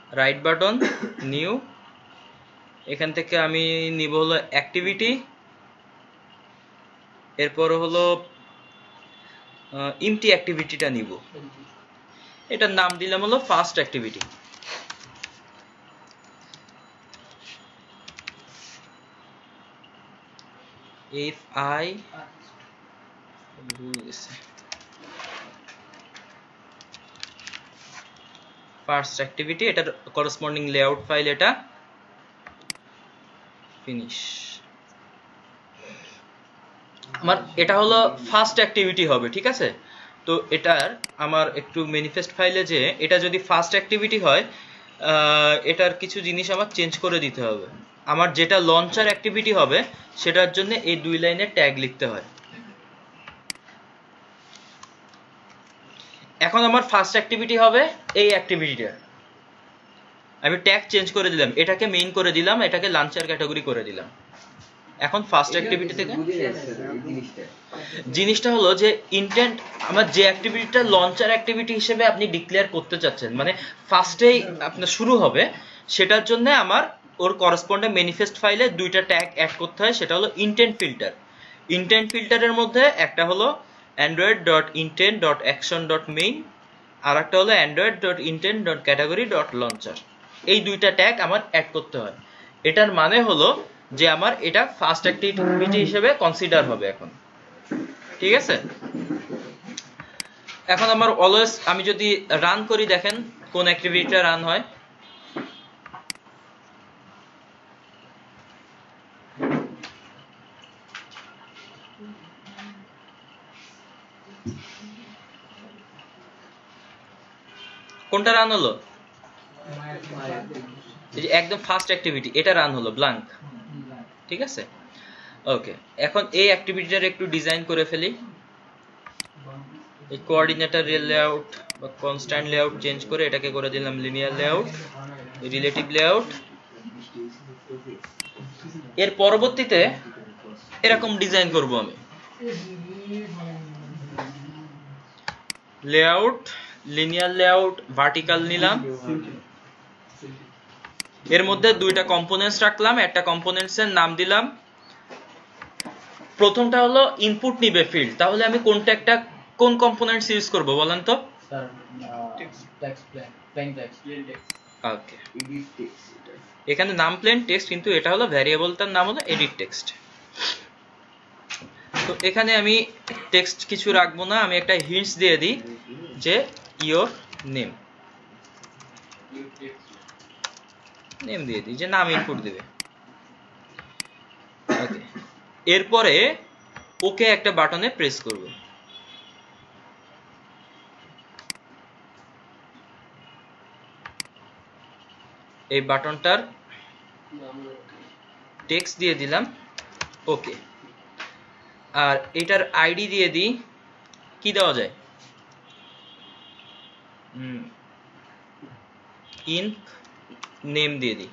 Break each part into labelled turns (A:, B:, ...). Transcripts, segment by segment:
A: Right button, new, এখান থেকে আমি নিব হলো অ্যাক্টিভিটি, এরপর হলো এমটি অ্যাক্টিভিটিটা নিব, এটার নাম দিলাম হলো first activity. if I first activity, এটার করসপন্ডিং লেআউট ফাইল এটা ফিনিশ। আমার এটা হলো ফার্স্ট অ্যাক্টিভিটি হবে, ঠিক আছে। তো এটার আমার একটু ম্যানিফেস্ট ফাইলে যে এটা যদি ফার্স্ট অ্যাক্টিভিটি হয়, এটার কিছু জিনিস আমার চেঞ্জ করে দিতে হবে। আমার যেটা লঞ্চার অ্যাক্টিভিটি হবে সেটার জন্য এই 2 লাইনের ট্যাগ লিখতে হয়। এখন আমার ফার্স্ট অ্যাক্টিভিটি হবে এই অ্যাক্টিভিটিটা, আমি ট্যাগ চেঞ্জ করে দিলাম, এটাকে মেইন করে দিলাম, এটাকে লঞ্চার ক্যাটাগরি করে দিলাম। এখন ফার্স্ট অ্যাক্টিভিটি থেকে জিনিসটা হলো যে ইন্টেন্ট, আমার যে অ্যাক্টিভিটিটা লঞ্চার অ্যাক্টিভিটি হিসেবে আপনি ডিক্লেয়ার করতে চাচ্ছেন, মানে ফার্স্টেই আপনার শুরু হবে, সেটার জন্য আমার ওর করসপন্ডিং ম্যানিফেস্ট ফাইলে 2টা ট্যাগ অ্যাড করতে হয়। সেটা হলো ইন্টেন্ট ফিল্টার, ইন্টেন্ট ফিল্টারের মধ্যে একটা হলো android.intent.action.main, আর একটা হলো android.intent.category.launcher। এই 2টা ট্যাগ আমার অ্যাড করতে হয়। এটার মানে হলো যে আমার এটা ফার্স্ট অ্যাক্টিভিটি হিসেবে কনসিডার হবে এখন, ঠিক আছে। এখন আমার অলওয়েজ আমি যদি রান করি, দেখেন কোন অ্যাক্টিভিটিটা রান হয়। কোনটা রান হলো? এই যে একদম ফার্স্ট অ্যাক্টিভিটি, এটা রান হলো ব্ল্যাঙ্ক, ঠিক আছে। ওকে, এখন এই অ্যাক্টিভিটিটার একটু ডিজাইন করে ফেলি। এই কোঅর্ডিনেটর লেআউট বা কনস্ট্যান্ট লেআউট চেঞ্জ করে এটাকে করে দিলাম লিনিয়ার লেআউট, রিলেটিভ লেআউট। এর পরবর্তীতে এরকম ডিজাইন করব আমি, লেআউট, লিনিয়ার লেআউট, ভার্টিক্যাল নিলাম, এর মধ্যে 2টা কম্পোনেন্টস রাখলাম, একটা কম্পোনেন্টস এর নাম দিলাম, প্রথমটা হলো ইনপুট নিবে ফিল্ড। তাহলে আমি কোনটা একটা কোন কম্পোনেন্টস ইউজ করব বলেন তো?
B: Sir text plain text.
A: Okay, এখানে নাম প্লেন টেক্সট, কিন্তু এটা হলো ভ্যারিয়েবলটার নাম হলো এডিট টেক্সট। তো এখানে আমি টেক্সট কিছু রাখবো না, আমি একটা হিন্টস দিয়ে দিই যে ইওর নেম, নেম দিয়ে দিই যে নাম ইনপুট দিবে। ওকে, এরপরে ওকে একটা বাটনে প্রেস করব। এই বাটনটার টেক্সট দিয়ে দিলাম ওকে, আর এটার আইডি দিয়ে দিই, কি দেওয়া যায়, ইনক নেম দিয়ে দিই,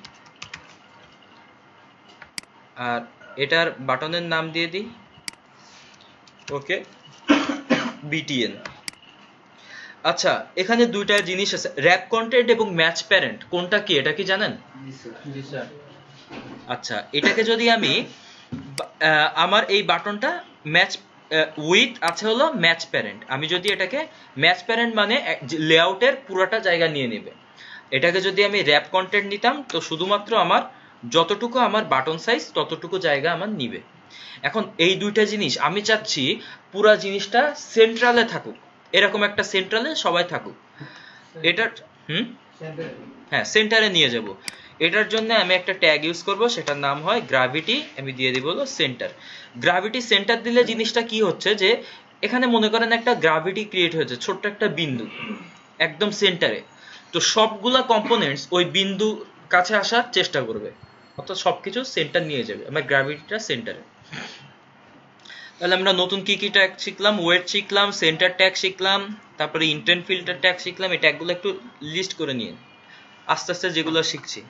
A: আর এটার বাটনের নাম দিয়ে দিই ওকে বিটিএন। আচ্ছা, এখানে 2টা জিনিস আছে, র‍্যাপ কন্টেন্ট এবং ম্যাচ প্যারেন্ট, কোনটা কি এটা কি জানেন?
B: জি স্যার।
A: আচ্ছা, এটাকে যদি আমি আমার এই বাটনটা ম্যাচ উইথ আছে হলো ম্যাচ প্যারেন্ট, আমি যদি এটাকে ম্যাচ প্যারেন্ট মানে লেআউটের পুরোটা জায়গা নিয়ে নেবে, এটাকে যদি আমি র‍্যাপ কন্টেন্ট নিতাম তো শুধুমাত্র আমার যতটুকু আমার বাটন সাইজ ততটুকু জায়গা আমার নিবে। এখন এই 2টা জিনিস আমি চাচ্ছি পুরো জিনিসটা সেন্ট্রালে থাকুক, এরকম একটা সেন্ট্রালে সবাই থাকুক। এটার হ্যাঁ সেন্টারে নিয়ে যাব। এটার জন্য আমি একটা ট্যাগ ইউজ করব, সেটার নাম হয় গ্র্যাভিটি, আমি দিয়ে দিব হলো সেন্টার। গ্র্যাভিটি সেন্টার দিলে জিনিসটা কি হচ্ছে যে এখানে মনে করেন একটা গ্র্যাভিটি ক্রিয়েট হয়েছে, ছোট্ট একটা বিন্দু একদম সেন্টারে, তো সবগুলা কম্পোনেন্টস ওই বিন্দু কাছে আসার চেষ্টা করবে, অর্থাৎ সবকিছু সেন্টার নিয়ে যাবে আমার গ্র্যাভিটিটা সেন্টারে। তাহলে আমরা নতুন কি কি ট্যাগ শিখলাম, ওয়েট শিখলাম, সেন্টার ট্যাগ শিখলাম, তারপরে ইন্টেন্ট ফিল্টার ট্যাগ শিখলাম। এই ট্যাগগুলো একটু লিস্ট করে নিন আস্তে আস্তে যেগুলো শিখছি।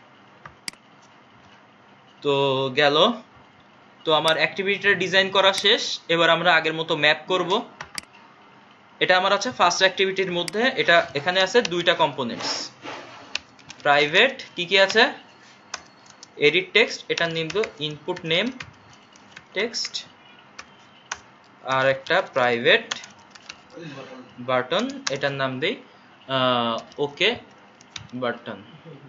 A: তো গেল, তো আমার অ্যাক্টিভিটিটা ডিজাইন করা শেষ, এবার আমরা আগের মতো ম্যাপ করব। এটা আমার আছে ফার্স্ট অ্যাক্টিভিটির মধ্যে, এটা এখানে আছে 2টা কম্পোনেন্টস, প্রাইভেট কি কি আছে, এডিট টেক্সট, এটার নাম তো ইনপুট নেম টেক্সট, আর একটা প্রাইভেট বাটন, এটার নাম দেই ওকে বাটন।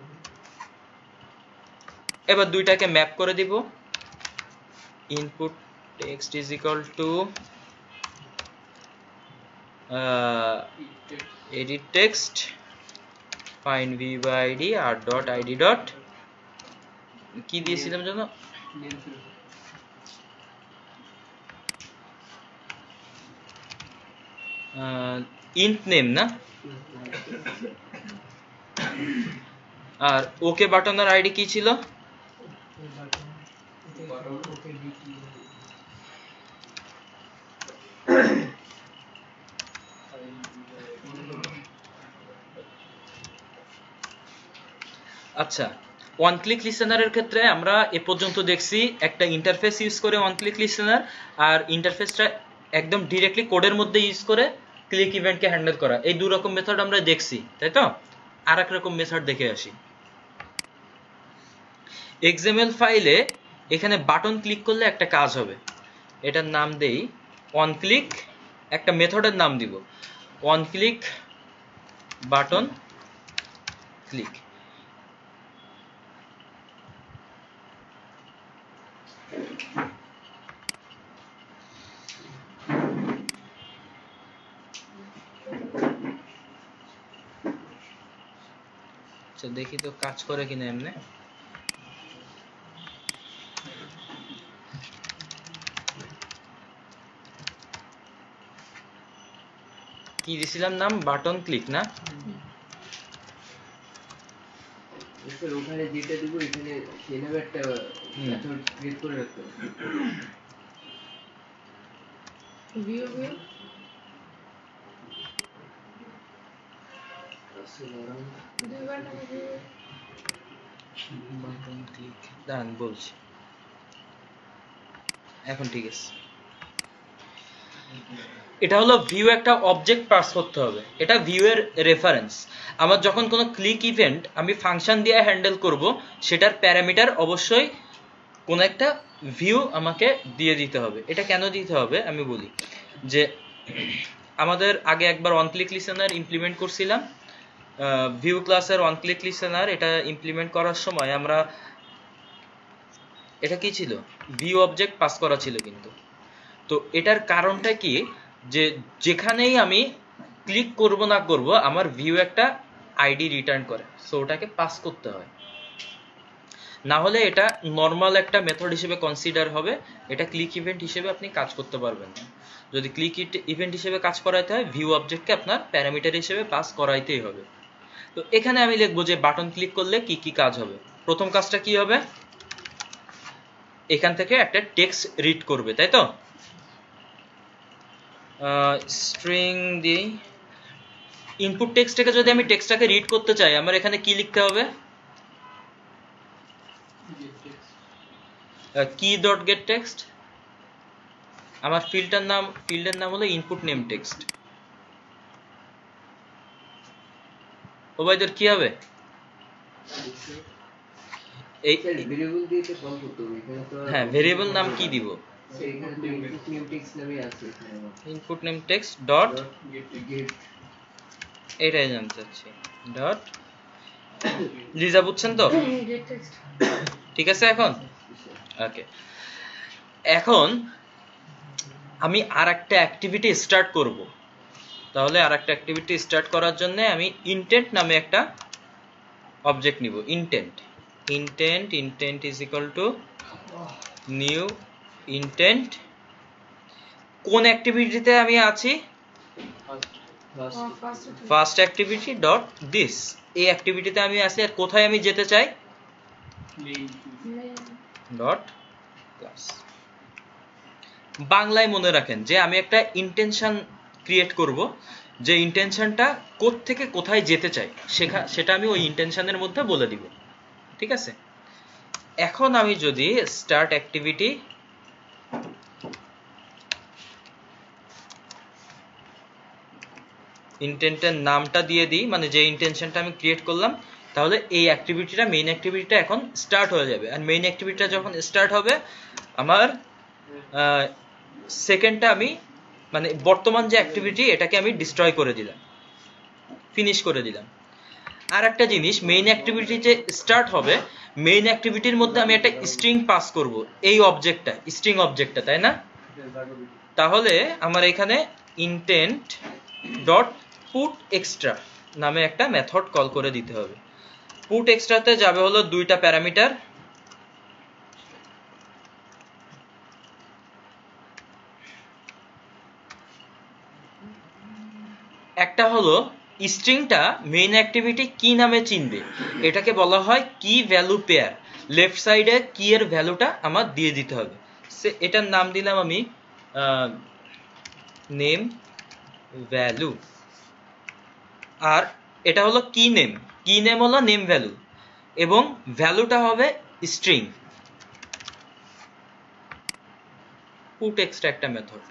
A: এবার দুইটাকে ম্যাপ করে দিব, input text is equal to edit text find v by id আর ডট id ডট কি দিয়েছিলাম জানো, int name না, আর ওকে বাটনের আইডি কি ছিল, আচ্ছা ওয়ান ক্লিক লিসেনারের ক্ষেত্রে আমরা এ পর্যন্ত দেখছি একটা ইন্টারফেস ইউজ করে ওয়ান ক্লিক লিসেনার, আর ইন্টারফেসটা একদম ডিরেক্টলি কোডের মধ্যে ইউজ করে ক্লিক ইভেন্টকে হ্যান্ডেল করা, এই দুই রকম মেথড আমরা দেখছি, তাই তো? আর এক রকম মেথড দেখে আসি। এক্সএমএল ফাইলে এখানে বাটন ক্লিক করলে একটা কাজ হবে, এটার নাম দেই ওয়ান ক্লিক, একটা মেথডের নাম দিব ওয়ান ক্লিক বাটন ক্লিক। দেখি তো কাজ করে কিনা এমনি, কি দিছিলাম নাম, বাটন ক্লিক না,
C: ওখানে যেটা দিব এখানে সেভাবে একটা মেথড ক্রিয়েট করে রাখতে হবে।
D: ভিউ দুইবার নামে ভিউ
A: বাটন ক্লিক দাঁড়ান বলছি, এখন ঠিক আছে। এটা হলো ভিউ, একটা অবজেক্ট পাস করতে হবে, এটা ভিউ এর রেফারেন্স। আমার যখন কোনো ক্লিক ইভেন্ট আমি ফাংশন দিয়ে হ্যান্ডেল করব, সেটার প্যারামিটার অবশ্যই কোন একটা ভিউ আমাকে দিয়ে দিতে হবে। এটা কেন দিতে হবে আমি বলি, যে আমাদের আগে একবার ওয়ান ক্লিক লিসেনার ইমপ্লিমেন্ট করছিলাম, ভিউ ক্লাসের ওয়ান ক্লিক লিসেনার, এটা ইমপ্লিমেন্ট করার সময় আমরা, এটা কি ছিল, ভিউ অবজেক্ট পাস করা ছিল কিন্তু। তো এটার কারণটা কি, যে যেখানেই আমি ক্লিক করব না করব আমার ভিউ একটা আইডি রিটার্ন করে, সো ওটাকে পাস করতে হয়, না হলে এটা নর্মাল একটা মেথড হিসেবে কনসিডার হবে, এটা ক্লিক ইভেন্ট হিসেবে আপনি কাজ করতে পারবেন না। যদি ক্লিক ইভেন্ট হিসেবে কাজ করাইতে হয়, ভিউ অবজেক্টকে আপনার প্যারামিটার হিসেবে পাস করাইতেই হবে। তো এখানে আমি লিখবো যে বাটন ক্লিক করলে কি কি কাজ হবে। প্রথম কাজটা কি হবে, এখান থেকে একটা টেক্সট রিড করবে, তাই তো? স্ট্রিং দিয়ে ইনপুট টেক্সট থেকে যদি আমি টেক্সটটাকে রিড করতে চাই, আমার এখানে কি লিখতে হবে, কি ডট গেট টেক্সট, আমার ফিল্ডের নাম হলো ইনপুট নেম টেক্সট। ওবাইদের কি হবে, এই
C: ভেরিয়েবল দিয়ে তো কল করতে হবে, এখানে তো
A: হ্যাঁ ভেরিয়েবল নাম কি দিব,
C: এখানে তো ইনপুট নেম টেক্সট নামে আছে,
A: input name text dot
C: get,
A: এটাই জানতে চাচ্ছি, ডট লিজা, বুঝছেন তো?
D: গেট টেক্সট
A: ঠিক আছে এখন, ওকে। এখন আমি আর একটা অ্যাক্টিভিটি স্টার্ট করব, তাহলে আর একটা অ্যাক্টিভিটি স্টার্ট করার জন্য আমি ইন্টেন্ট নামে একটা অবজেক্ট নিব, intent is equal to new intent. কোন অ্যাক্টিভিটিতে আমি আছি, ফার্স্ট অ্যাক্টিভিটি ডট দিস, এই অ্যাক্টিভিটিতে আমি আছি, আর কোথায় আমি যেতে চাই, ডট ক্লাস। বাংলায় মনে রাখেন যে আমি একটা ইন্টেনশন ক্রিয়েট করব, যে ইন্টেনশনটা থেকে কোথায় যেতে চাই সেটা আমি ওই ইন্টেনশনের মধ্যে বলে দিব, ঠিক আছে? এখন আমি যদি স্টার্ট অ্যাক্টিভিটি ইন্টেন্টের নামটা দিয়ে দিই, মানে যে ইন্টেনশনটা আমি ক্রিয়েট করলাম তাহলে এই অ্যাক্টিভিটিটা মেইন অ্যাক্টিভিটিটা এখন স্টার্ট হয়ে যাবে। আর মেইন অ্যাক্টিভিটিটা যখন স্টার্ট হবে আমার সেকেন্ডটা আমি মানে বর্তমান যে অ্যাক্টিভিটি এটাকে আমি ডিস্ট্রয় করে দিলাম, ফিনিশ করে দিলাম। আর একটা জিনিস, মেইন অ্যাক্টিভিটি যে স্টার্ট হবে মেইন অ্যাক্টিভিটির মধ্যে আমি একটা স্ট্রিং পাস করব, এই অবজেক্টটা স্ট্রিং অবজেক্টটা, তাই না? তাহলে আমার এখানে ইন্টেন্ট ডট পুট এক্সট্রা নামে একটা মেথড কল করে দিতে হবে। পুট এক্সট্রাতে যাবে হলো দুইটা প্যারামিটার, একটা হলো স্ট্রিংটা মেইন অ্যাক্টিভিটি কি নামে চিনবে, এটাকে বলা হয় কি ভ্যালু পেয়ার। লেফট সাইডে কি এর ভ্যালুটা আমার দিয়ে দিতে হবে। এটার নাম দিলাম আমি নেম ভ্যালু, আর এটা হলো কি নেম, কি নেম হলো নেম ভ্যালু, এবং ভ্যালুটা হবে স্ট্রিং। পুট এক্সট্রা একটা মেথড।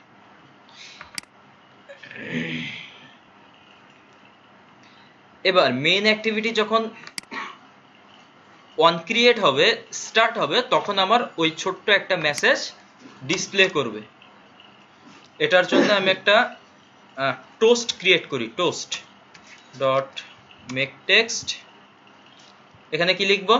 A: এবার মেইন অ্যাক্টিভিটি যখন অন ক্রিয়েট হবে, স্টার্ট হবে, তখন আমার ওই ছোট্ট একটা মেসেজ ডিসপ্লে করবে। এটার জন্য আমি একটা টোস্ট ক্রিয়েট করি, টোস্ট ডট মেক টেক্সট। এখানে কি লিখবো?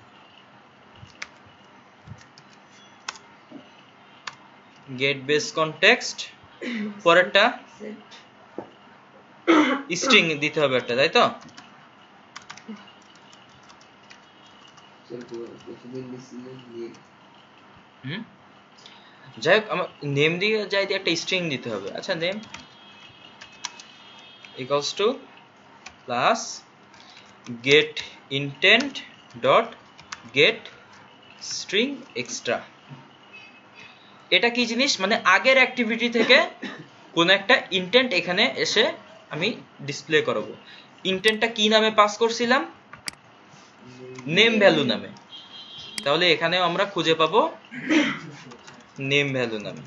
A: গেট বেস কনটেক্সট, পরেরটা স্ট্রিং দিতে হবে একটা, তাই তো? যাই হোক, আমার নেম দিয়ে যাই দিয়ে একটা স্ট্রিং দিতে হবে। আচ্ছা, name equals to plus get intent dot get string extra. এটা কি জিনিস, মানে আগের অ্যাক্টিভিটি থেকে কোন একটা ইন্টেন্ট এখানে এসে আমি ডিসপ্লে করাবো। ইন্টেন্টটা কি নামে পাস করছিলাম? নেম ভ্যালু নামে। তাহলে এখানেও আমরা খুঁজে পাবো নেম ভ্যালু নামে।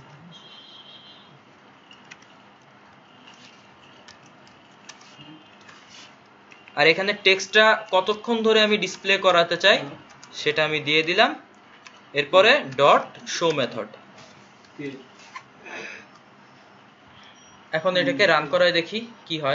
A: আর এখানে টেক্সটটা কতক্ষণ ধরে আমি ডিসপ্লে করাতে চাই সেটা আমি দিয়ে দিলাম। এরপরে ডট শো মেথড। এখন এটাকে রান করায় দেখি কি হয়।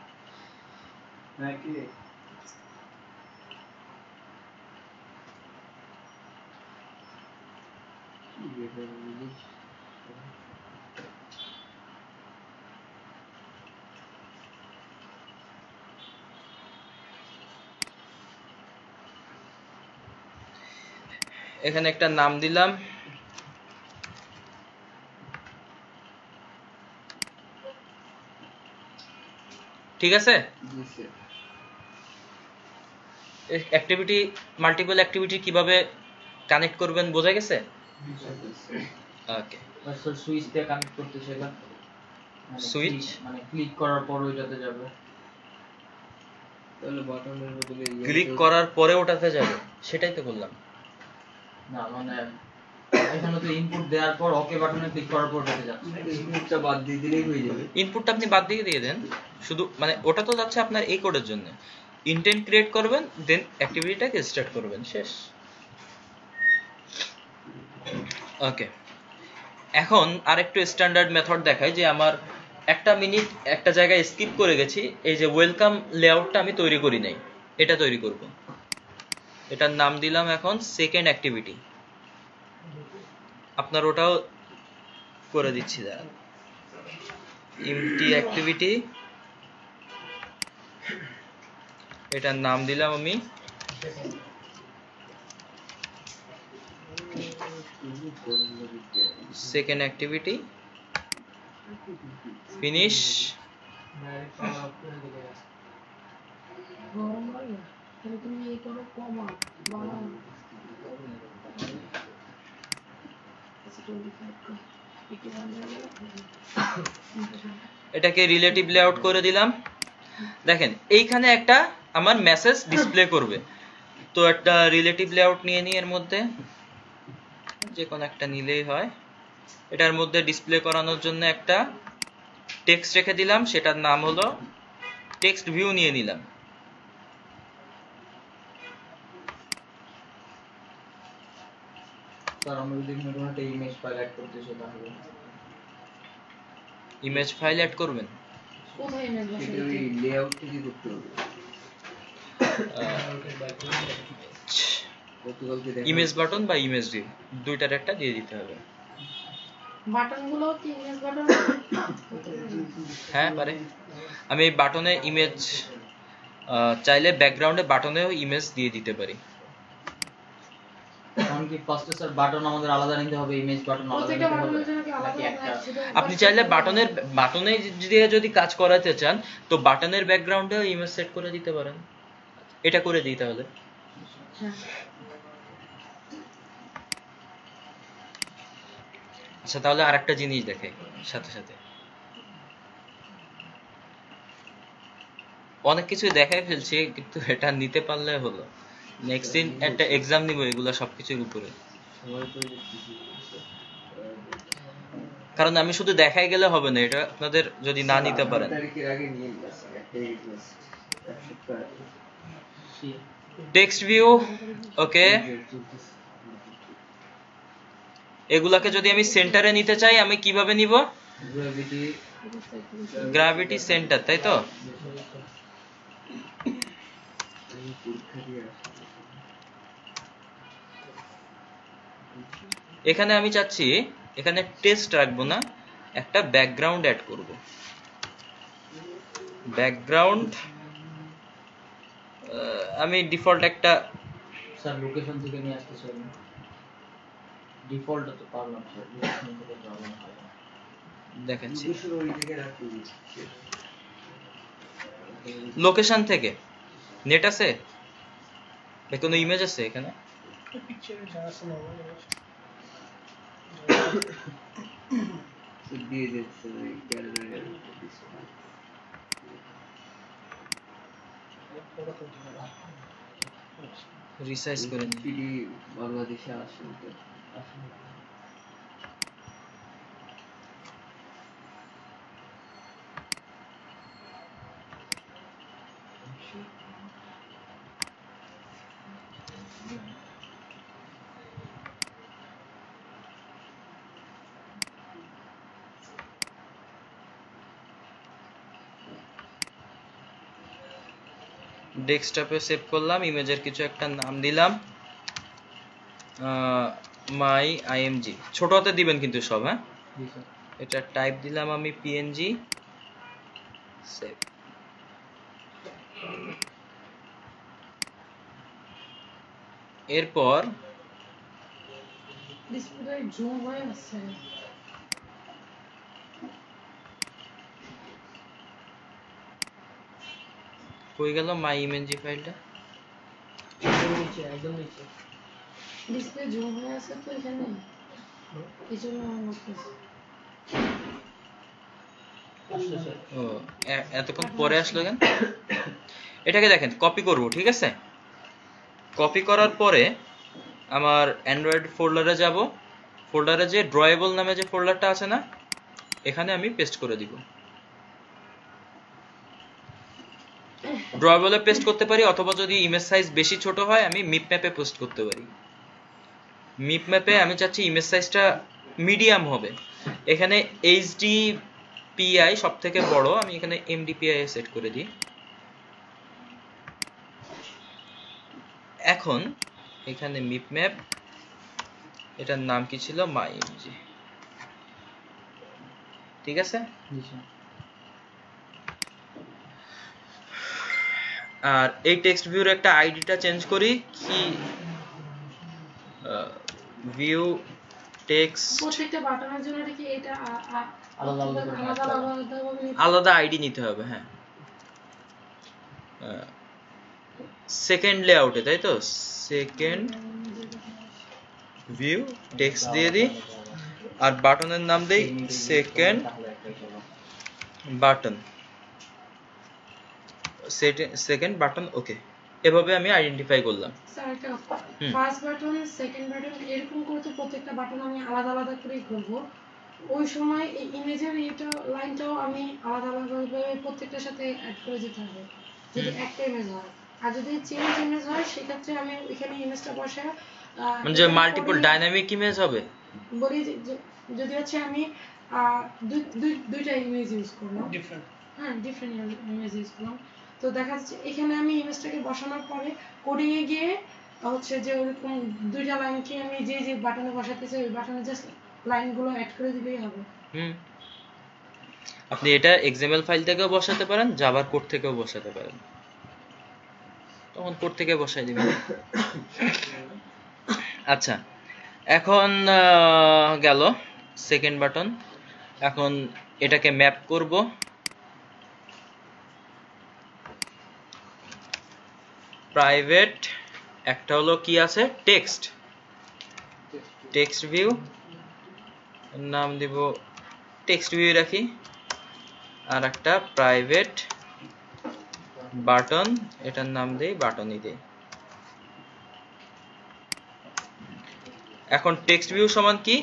A: এখানে একটা নাম দিলাম, ঠিক আছে? অ্যাক্টিভিটি মাল্টিপল অ্যাক্টিভিটি কিভাবে কানেক্ট করবেন বোঝা গেছে? ওকে,
B: সুইচ দিয়ে কানেক্ট করতে সেটা
A: সুইচ
B: মানে ক্লিক করার পর ওইটাতে যাবে,
C: তাহলে বাটনের বদলে
A: ক্লিক করার পরে ওটাতে যাবে, সেটাই তো বললাম।
B: না মানে এখানে তো ইনপুট দেওয়ার পর ওকে বাটনে ক্লিক করার পর ওটাতে যাচ্ছে।
C: ইনপুটটা বাদ দিয়ে দিলেই হয়ে যাবে।
A: ইনপুটটা আপনি বাদ দিয়ে দেন, শুধু মানে ওটা তো যাচ্ছে আপনার এই কোডের জন্য। ইন্টেন্ট ক্রিয়েট করবেন, দেন অ্যাক্টিভিটিটাকে স্টার্ট করবেন, শেষ। ওকে, এখন আরেকটু স্ট্যান্ডার্ড মেথড দেখাই যে আমার একটা মিনিট একটা জায়গায় স্কিপ করে গেছি। এই যে ওয়েলকাম লেআউটটা আমি তৈরি করি নাই, এটা তৈরি করব। এটার নাম দিলাম এখন সেকেন্ড অ্যাক্টিভিটি। আপনার ওটাও করে দিচ্ছি, দাঁড়ান। এমটি অ্যাক্টিভিটি, এটার নাম দিলাম আমি সেকেন্ড অ্যাক্টিভিটি, ফিনিশ।
D: গরম লাগে তাহলে তুমি এই করো, কমা বাড়াও।
A: এটাকে রিলেটিভ লেআউট করে দিলাম। দেখেন এইখানে একটা আমার মেসেজ ডিসপ্লে করবে, তো একটা রিলেটিভ লেআউট নিয়ে নিই, এর মধ্যে যে কোনো একটা নিলেই হয়। এটার মধ্যে ডিসপ্লে করানোর জন্য একটা টেক্সট রেখে দিলাম, সেটার নাম হলো টেক্সট ভিউ নিয়ে নিলাম।
B: স্যার আমরা যদি এখানে কোনো একটা ইমেজ ফাইল অ্যাড করতে চাই তাহলে
A: ইমেজ ফাইল অ্যাড করবেন
D: কোথায় ইমেজ বসে
C: সেটা ওই লেআউট থেকে করতে হবে। গতকালকে দেখা
A: ইমেজ বাটন বা ইমেজ ভিউ দুইটার একটা দিয়ে দিতে হবে।
D: বাটন গুলো কি ইমেজ বাটন?
A: হ্যাঁ পারে। আমি এই বাটনে ইমেজ চাইলে ব্যাকগ্রাউন্ডে বাটনেও ইমেজ দিয়ে দিতে পারি।
B: কারণ কি ফার্স্টে স্যার বাটন আমাদের আলাদা নিতে হবে, ইমেজ বাটন আলাদা
D: প্রত্যেকটা
B: নিতে হবে
D: বাটনের জন্য কি আলাদা
B: নাকি একটা?
A: আপনি চাইলে বাটনে দিয়ে যদি কাজ করাতে চান তো বাটনের ব্যাকগ্রাউন্ডেও ইমেজ সেট করে দিতে পারেন। এটা করে দিই তাহলে।
D: হ্যাঁ।
A: আচ্ছা তাহলে আরেকটা জিনিস দেখে সাথে সাথে অনেক কিছু দেখাই ফেলছি কিন্তু এটা নিতে পারলে হলো। নেক্সট দিন একটা এক্সাম নিব এগুলা সবকিছুর উপরে,
C: সবাই তো দেখতেছি।
A: কারণ আমি শুধু দেখাই গেলে হবে না, এটা আপনাদের যদি না নিতে পারেন।
C: 18 তারিখের আগে নিয়ে নিয়েছি, একটা রিকোয়েস্ট এক সপ্তাহ
A: টেক্সট ভিউ ওকে, এগুলাকে যদি আমি সেন্টারে নিতে চাই আমি কিভাবে নিব? গ্র্যাভিটি সেন্টার, তাই তো?
C: পরীক্ষা দিয়ে আসছি।
A: এখানে আমি চাচ্ছি এখানে টেক্সট রাখবো না, একটা ব্যাকগ্রাউন্ড অ্যাড করব। ব্যাকগ্রাউন্ড আমি ডিফল্ট একটা
B: স্যার লোকেশন থেকে নিয়ে আসতে চাই না, ডিফল্ট তো পারলাম স্যার, লোকেশন থেকে পারলাম না।
A: দেখাচ্ছি
C: লোকেশন ওই থেকে রাখতে দিচ্ছি।
A: লোকেশন থেকে। নেট আছে? কোনো ইমেজ আছে এখানে?
C: তো দিয়ে দিচ্ছে ওই গ্যালারির
A: রিসাইজ করে নিই।
C: পিডি বাংলাদেশে আসে ওটা।
A: ডেস্কটপে সেভ করলাম, ইমেজের কিছু একটা নাম দিলাম, মাই আইএমজি, ছোট হাতে দিবেন কিন্তু সব। হ্যাঁ,
B: জি স্যার।
A: এটা টাইপ দিলাম আমি পিএনজি, সেভ। এরপর
D: ডিসপ্লে জুম হয়ে আছে।
A: কই গেল মাই ইমেজি ফাইলটা?
B: একদম নিচে
D: ডিসপ্লে জুম হয়ে আছে তো এখানে, এই জন্য আমার লাগতেছে।
B: আসছে স্যার।
A: ও এতক্ষণ পরে আসলো কেন? এটাকে দেখেন কপি করব, ঠিক আছে? কপি করার পরে আমার অ্যান্ড্রয়েড ফোল্ডারে যাব, ফোল্ডারে যে ড্রয়েবল নামে যে ফোল্ডারটা আছে না, এখানে আমি পেস্ট করে দিব। ড্রয়েবলে পেস্ট করতে পারি, অথবা যদি ইমেজ সাইজ বেশি ছোট হয় আমি মিপ ম্যাপে পেস্ট করতে পারি। মিপ ম্যাপে আমি চাচ্ছি ইমেজ সাইজটা মিডিয়াম হবে। এখানে এইচডিপিআই সব থেকে বড়, আমি এখানে এমডিপিআই সেট করে দিই। এখন এখানে মিপ ম্যাপ, এটার নাম কি ছিল? মাই এমজি, ঠিক আছে?
B: জি স্যার।
A: আর এই টেক্সট ভিউর একটা আইডিটা চেঞ্জ করি কি, ভিউ টেক্সট,
D: প্রত্যেকটা বাটনের জন্য কি এটা
B: আলাদা আলাদা করে
D: আলাদা আলাদা ভাবে
A: আলাদা আইডি নিতে হবে। হ্যাঁ, সেকেন্ড লেআউটে, তাই তো? সেকেন্ড ভিউ টেক্সট দিয়ে দিই, আর বাটনের নাম দেই second button, second button. Okay, এভাবে আমি আইডেন্টিফাই করলাম।
D: স্যার একটা ফার্স্ট বাটন সেকেন্ড বাটন এরকম করতে প্রত্যেকটা বাটন আমি আলাদা আলাদা করেই করব। ওই সময় এই ইমেজের এটা লাইনটাও আমি আলাদা আলাদা ভাবে প্রত্যেকটার সাথে অ্যাড করে দিতে হবে যদি একটা ইমেজ হয়। আর যদি চেঞ্জ ইমেজ হয় সেক্ষেত্রে আমি এখানে ইমেজটা বসায়
A: মানে যে মাল্টিপল ডাইনামিক ইমেজ হবে।
D: বলি যদি হচ্ছে আমি দুইটা ইমেজ ইউজ করলাম, হ্যাঁ ডিফারেন্ট ইমেজ ইউজ করলাম, তো দেখা যাচ্ছে এখানে আমি ইমেজটাকে বসানোর পরে কোডিং এ গিয়ে হচ্ছে যে ওরকম দুইটা লাইনকে আমি যে যে বাটনে বসাতে চাই ওই বাটনে জাস্ট লাইনগুলো অ্যাড করে দিলেই হবে।
A: আপনি এটা এক্সএমএল ফাইল থেকেও বসাতে পারেন, জাভার কোড থেকেও বসাতে পারেন, তখন কোড থেকে বসাই দিবেন। আচ্ছা, এখন গেল সেকেন্ড বাটন। এখন এটাকে ম্যাপ করব। প্রাইভেট একটা হলো কি আছে, টেক্সট, টেক্সট ভিউ, নাম দিব টেক্সট ভিউ রাখি, আর একটা প্রাইভেট বাটন, এটার নাম দেই বাটনই দেই। এখন টেক্সট ভিউ সমান কি,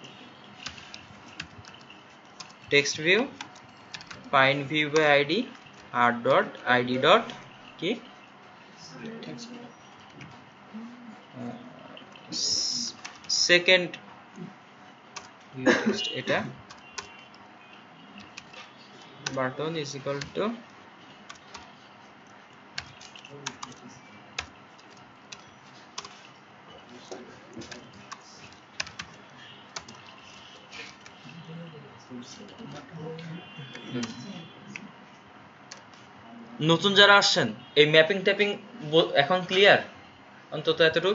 A: text view find view by id r dot id dot কি সেকেন্ড ভিউ টেক্সট, এটা বাটন is equal to নতুন যারা আসছেন এই ম্যাপিং ট্যাপিং এখন ক্লিয়ার, অন্তত এতটুকু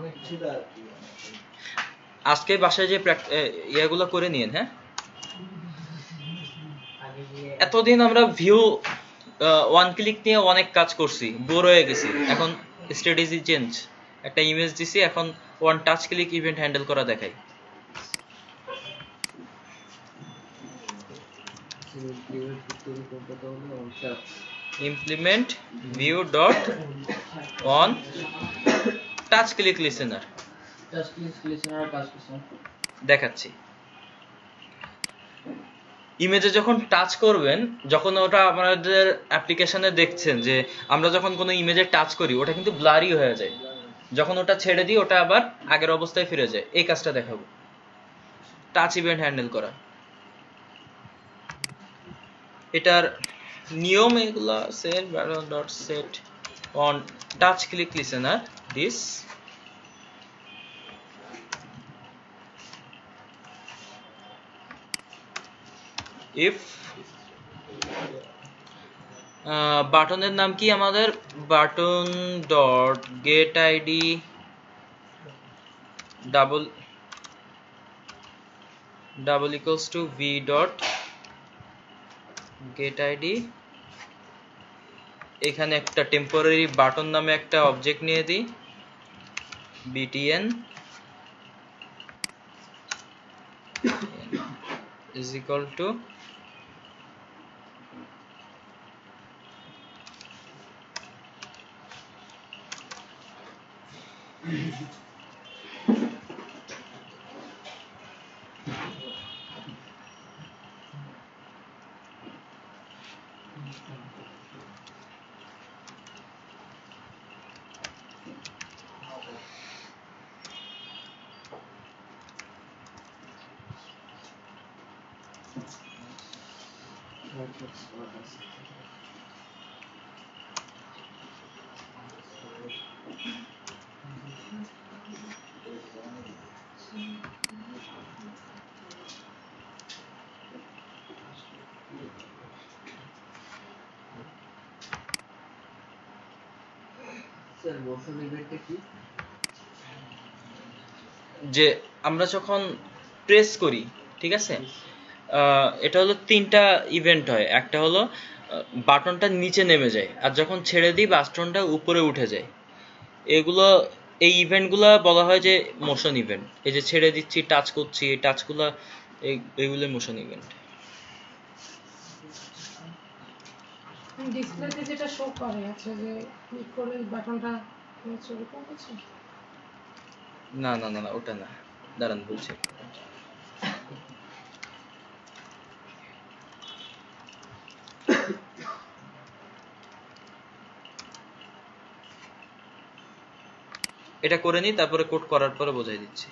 A: আজকে বাসায় যে ইয়াগুলো করে নিয়েন। হ্যাঁ, এতদিন আমরা ভিউ ওয়ান ক্লিক নিয়ে অনেক কাজ করছি, বোর হয়ে গেছি। এখন স্ট্র্যাটেজি চেঞ্জ, একটা ইমেজ দিছি, এখন on touch click event handle করা দেখাই। Implement view dot on touch click listener দেখাচ্ছি। ইমেজে যখন টাচ করবেন, যখন ওটা আমাদের অ্যাপ্লিকেশনে দেখছেন যে আমরা যখন কোনো ইমেজে টাচ করি ওটা কিন্তু ব্লারি হয়ে যায়, যখন ওটা ছেড়ে দিই ওটা আবার আগের অবস্থায় ফিরে যায়। এই কাজটা দেখাবো, টাচ ইভেন্ট হ্যান্ডেল করা। এটার নিয়ম এগুলা set button dot set on touch click listener this if বাটনের নাম কি আমাদের, button dot get ID double equals to V dot get ID. এখানে একটা টেম্পোরারি বাটন নামে একটা অবজেক্ট নিয়ে দিই, btn is equal to যে আমরা যখন প্রেস করি, ঠিক আছে, এটা হলো তিনটা ইভেন্ট হয়। একটা হলো বাটনটা নিচে নেমে যায়, আর যখন ছেড়ে দিই বাটনটা উপরে উঠে যায়। এগুলো এই ইভেন্টগুলো বলা হয় যে মোশন ইভেন্ট। এই যে ছেড়ে দিচ্ছি, টাচ করছি, এই টাচগুলো এইগুলো মোশন ইভেন্ট।
D: ডিসপ্লেতে যেটা শো করে আছে যে ক্লিক করে বাটনটা ছবি করছে,
A: না না না না ওটা না, দাঁড়ান বলছি। এটা করে নিই, তারপরে কোড করার পরে বোঝাই দিচ্ছি।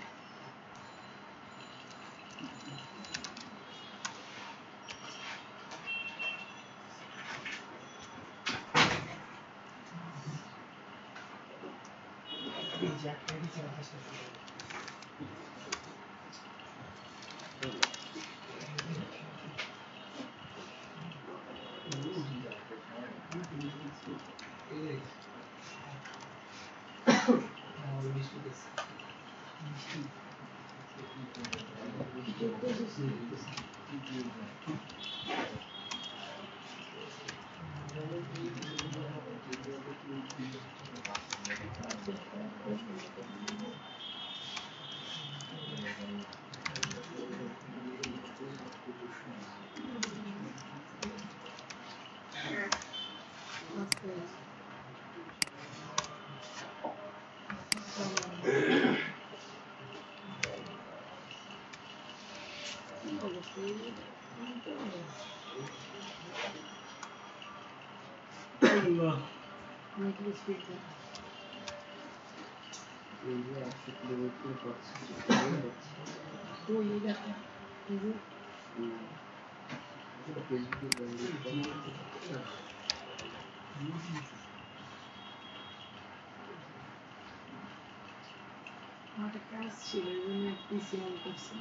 D: আমার একটা কাজ ছিল, এই জন্য পিসি অন করছি।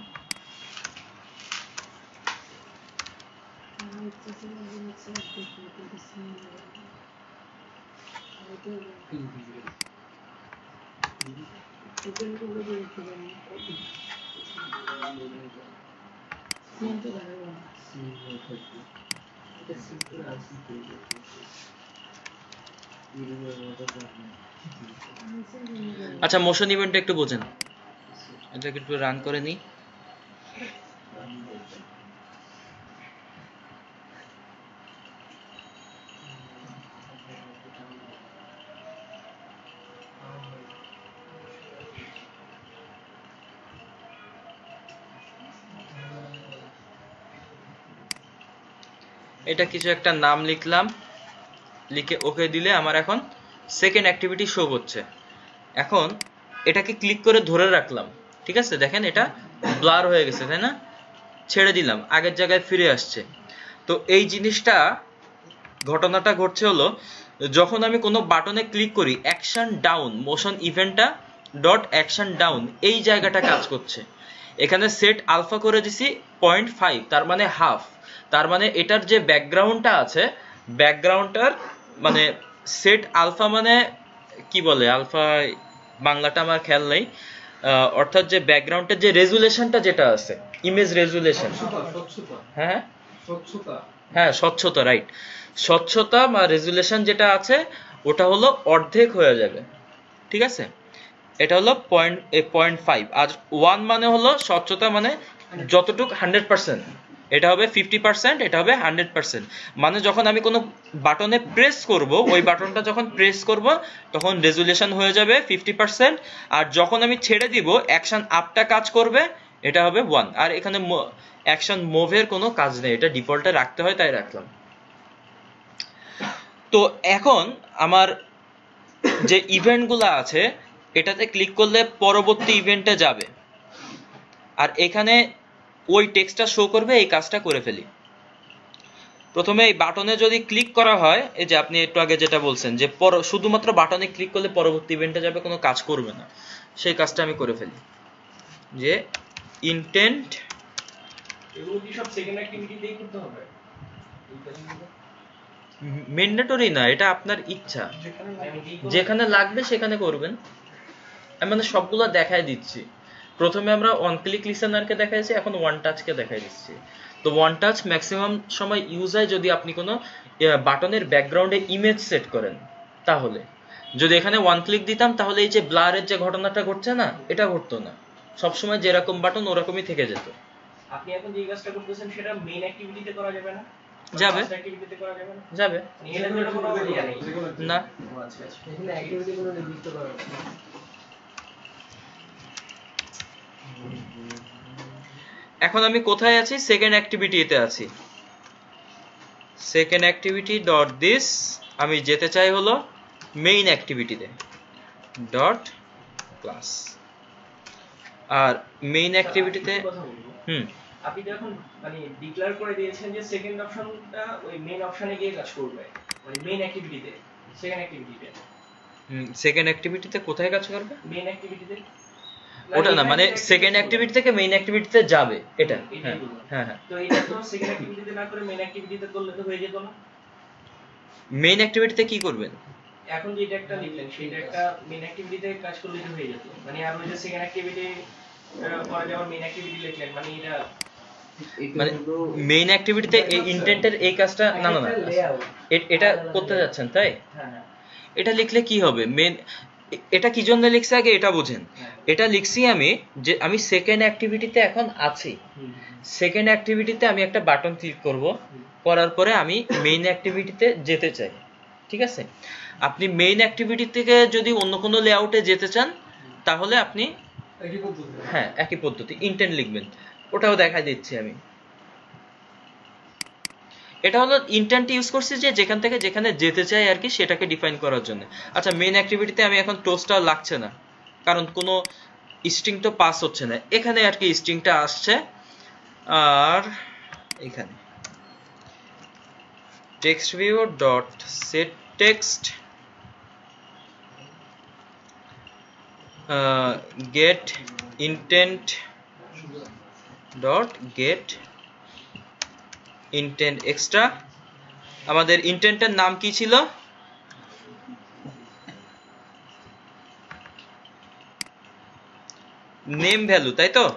D: আমার ইচ্ছা ছিল যে হচ্ছে দেখবো, কিন্তু সিনেমা ওপেন করে দেখতে পারি সিন তো দেখা গেল।
A: আচ্ছা, মোশন ইভেন্ট একটু বোঝেন, এটাকে একটু রান করে নিই। এটা কিছু একটা নাম লিখলাম, লিখে ওকে দিলে আমার এখন সেকেন্ড অ্যাক্টিভিটি শো হচ্ছে। এখন এটাকে ক্লিক করে ধরে রাখলাম, ঠিক আছে, দেখেন এটা ব্লার হয়ে গেছে, তাই না? ছেড়ে দিলাম, আগের জায়গায় ফিরে আসছে। তো এই জিনিসটা, ঘটনাটা ঘটছে হলো যখন আমি কোনো বাটনে ক্লিক করি, অ্যাকশন ডাউন, মোশন ইভেন্টটা ডট অ্যাকশন ডাউন এই জায়গাটা কাজ করছে। এখানে সেট আলফা করে দিছি 0.5, তার মানে হাফ। তার মানে এটার যে ব্যাকগ্রাউন্ডটা আছে, ব্যাকগ্রাউন্ডটার মানে সেট আলফা মানে কি বলে, আলফা বাংলাটা আমার খেয়াল নেই, অর্থাৎ যে ব্যাকগ্রাউন্ডের যে রেজুলেশনটা যেটা আছে, ইমেজ রেজুলেশন, হ্যাঁ হ্যাঁ স্বচ্ছতা, রাইট, স্বচ্ছতা বা রেজুলেশন যেটা আছে ওটা হলো অর্ধেক হয়ে যাবে, ঠিক আছে? এটা হলো 0.5, আর 1 মানে হলো স্বচ্ছতা, মানে যতটুক 100%, এটা হবে 50%, এটা হবে 100%। মানে যখন আমি কোনো বাটনে প্রেস করব, ওই বাটনটা যখন প্রেস করব তখন রেজুলেশন হয়ে যাবে 50%, আর যখন আমি ছেড়ে দিব অ্যাকশন আপটা কাজ করবে, এটা হবে 1। আর এখানে অ্যাকশন মুভের কোনো কাজ নেই, এটা ডিফল্টে রাখতে হয়, তাই রাখলাম। তো এখন আমার যে ইভেন্টগুলো আছে এটাতে ক্লিক করলে পরবর্তী ইভেন্টে যাবে, আর এখানে ওই টেক্সটটা শো করবে। এই কাজটা করে ফেলি। প্রথমে এই বাটনে যদি ক্লিক করা হয়, এই যে আপনি একটু আগে যেটা বলছেন যে শুধুমাত্র বাটনে ক্লিক করলে পরবর্তী ইভেন্টে যাবে, কোনো কাজ করবে না, সেই কাজটা আমি করে ফেলি। যে ইনটেন্ট,
E: এগুলো কি সব সেকেন্ড অ্যাক্টিভিটিতেই করতে হবে?
A: ম্যান্ডেটরি না, এটা আপনার ইচ্ছা, যেখানে লাগবে সেখানে করবেন। আমি মানে সবগুলো দেখাই দিচ্ছি। প্রথমে আমরা ওয়ান ক্লিক লিসেনারকে দেখাইছি, এখন ওয়ান টাচকে দেখাই দিচ্ছি। তো ওয়ান টাচ ম্যাক্সিমাম সময় ইউজ হয় যদি আপনি কোনো বাটনের ব্যাকগ্রাউন্ডে ইমেজ সেট করেন। তাহলে যদি এখানে ওয়ান ক্লিক দিতাম তাহলে এই যে ব্লারের যে ঘটনাটা ঘটছে না, এটা ঘটতো না, সবসময় যেরকম বাটন ওরকমই থেকে যেত।
E: আপনি এখন যে কাজটা করতেছেন সেটা মেইন অ্যাক্টিভিটিতে করা যাবে না?
A: যাবে,
E: অ্যাক্টিভিটিতে করা যাবে না?
A: যাবে
E: এটার জন্য কোনো ইয়া নেই
A: না।
E: আচ্ছা আচ্ছা,
C: এখানে অ্যাক্টিভিটি কোনো নির্দিষ্ট করা আছে?
A: এখন আমি কোথায় আছি? সেকেন্ড অ্যাক্টিভিটিতে আছি। সেকেন্ড অ্যাক্টিভিটি ডট দিস, আমি যেতে চাই হলো মেইন অ্যাক্টিভিটিতে, ডট ক্লাস। আর মেইন অ্যাক্টিভিটিতে
E: কথা বলবো,
A: হুম
E: আপনি তো এখন মানে ডিক্লেয়ার করে দিয়েছেন যে সেকেন্ড অপশনটা ওই মেইন অপশনে গিয়ে কাজ করবে, মানে মেইন অ্যাক্টিভিটিতে, সেকেন্ড অ্যাক্টিভিটিতে।
A: সেকেন্ড অ্যাক্টিভিটিতে কোথায় কাজ করবে?
E: মেইন অ্যাক্টিভিটিতে
A: ওটা না, মানে সেকেন্ড অ্যাক্টিভিটি থেকে মেইন অ্যাক্টিভিটিতে যাবে এটা। হ্যাঁ হ্যাঁ হ্যাঁ।
E: তো এটা তো সেকেন্ড অ্যাক্টিভিটিতে না করে মেইন অ্যাক্টিভিটিতে করলে তো হয়ে যেত না?
A: মেইন অ্যাক্টিভিটিতে কি করবেন?
E: এখন যেটা একটা লিখলেন সেটা একটা মেইন অ্যাক্টিভিটিতে কাজ করলে তো হয়ে যেত, মানে আর ওই যে সেকেন্ড অ্যাক্টিভিটি পরে যখন মেইন অ্যাক্টিভিটি লিখলেন, মানে এটা
A: মানে মেইন অ্যাক্টিভিটিতে এই ইন্টেন্টের এই কাজটা না না না এটা করতে যাচ্ছেন তাই?
E: হ্যাঁ হ্যাঁ
A: এটা লিখলে কি হবে? মেন এটা কি জন্য লিখছি আগে এটা বুঝেন। এটা লিখছি আমি যে আমি সেকেন্ড অ্যাক্টিভিটিতে এখন আছি, সেকেন্ড অ্যাক্টিভিটিতে আমি একটা বাটন ক্লিক করব, করার পরে আমি মেইন অ্যাক্টিভিটিতে যেতে চাই, ঠিক আছে? আপনি মেইন অ্যাক্টিভিটি থেকে যদি অন্য কোনো লেআউটে যেতে চান তাহলে আপনি হ্যাঁ একই পদ্ধতি ইন্টেন্ট লিখবেন, ওটাও দেখাই দিচ্ছি আমি। এটা হলো ইন্টেন্ট ইউজ করছি যে যেখান থেকে যেখানে যেতে চাই আর কি, সেটাকে ডিফাইন করার জন্য। আচ্ছা, মেইন অ্যাক্টিভিটিতে আমি এখন টোস্টটা লাগছে না, কারণ কোনো স্ট্রিং তো পাস হচ্ছে না, এখানে আর কি স্ট্রিংটা আসছে। আর এখানে text view dot set text get intent dot get intent extra. আমাদের ইন্টেন্টের নাম কি ছিল? নেম ভ্যালু, তাই তো?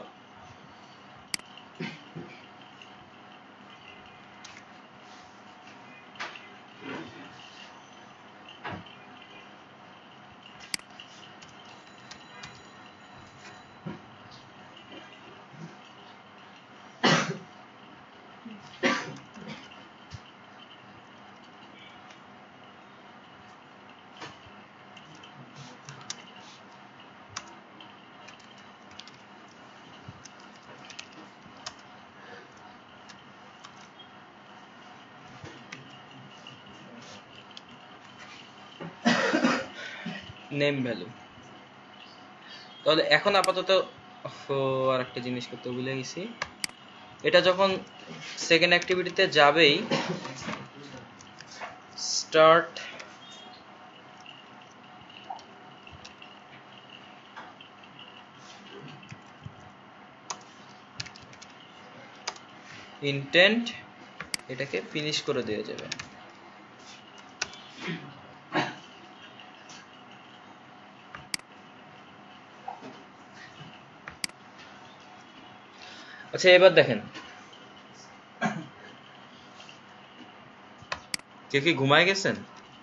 A: Name value. তাহলে এখন আপাতত আর একটা জিনিস করতে ভুলে গেছি, এটা যখন সেকেন্ড অ্যাক্টিভিটিতে যাবেই স্টার্ট ইন্টেন্ট এটাকে ফিনিশ করে দেওয়া যাবে। আচ্ছা, এবার দেখেন কে কি ঘুমায় গেছেন?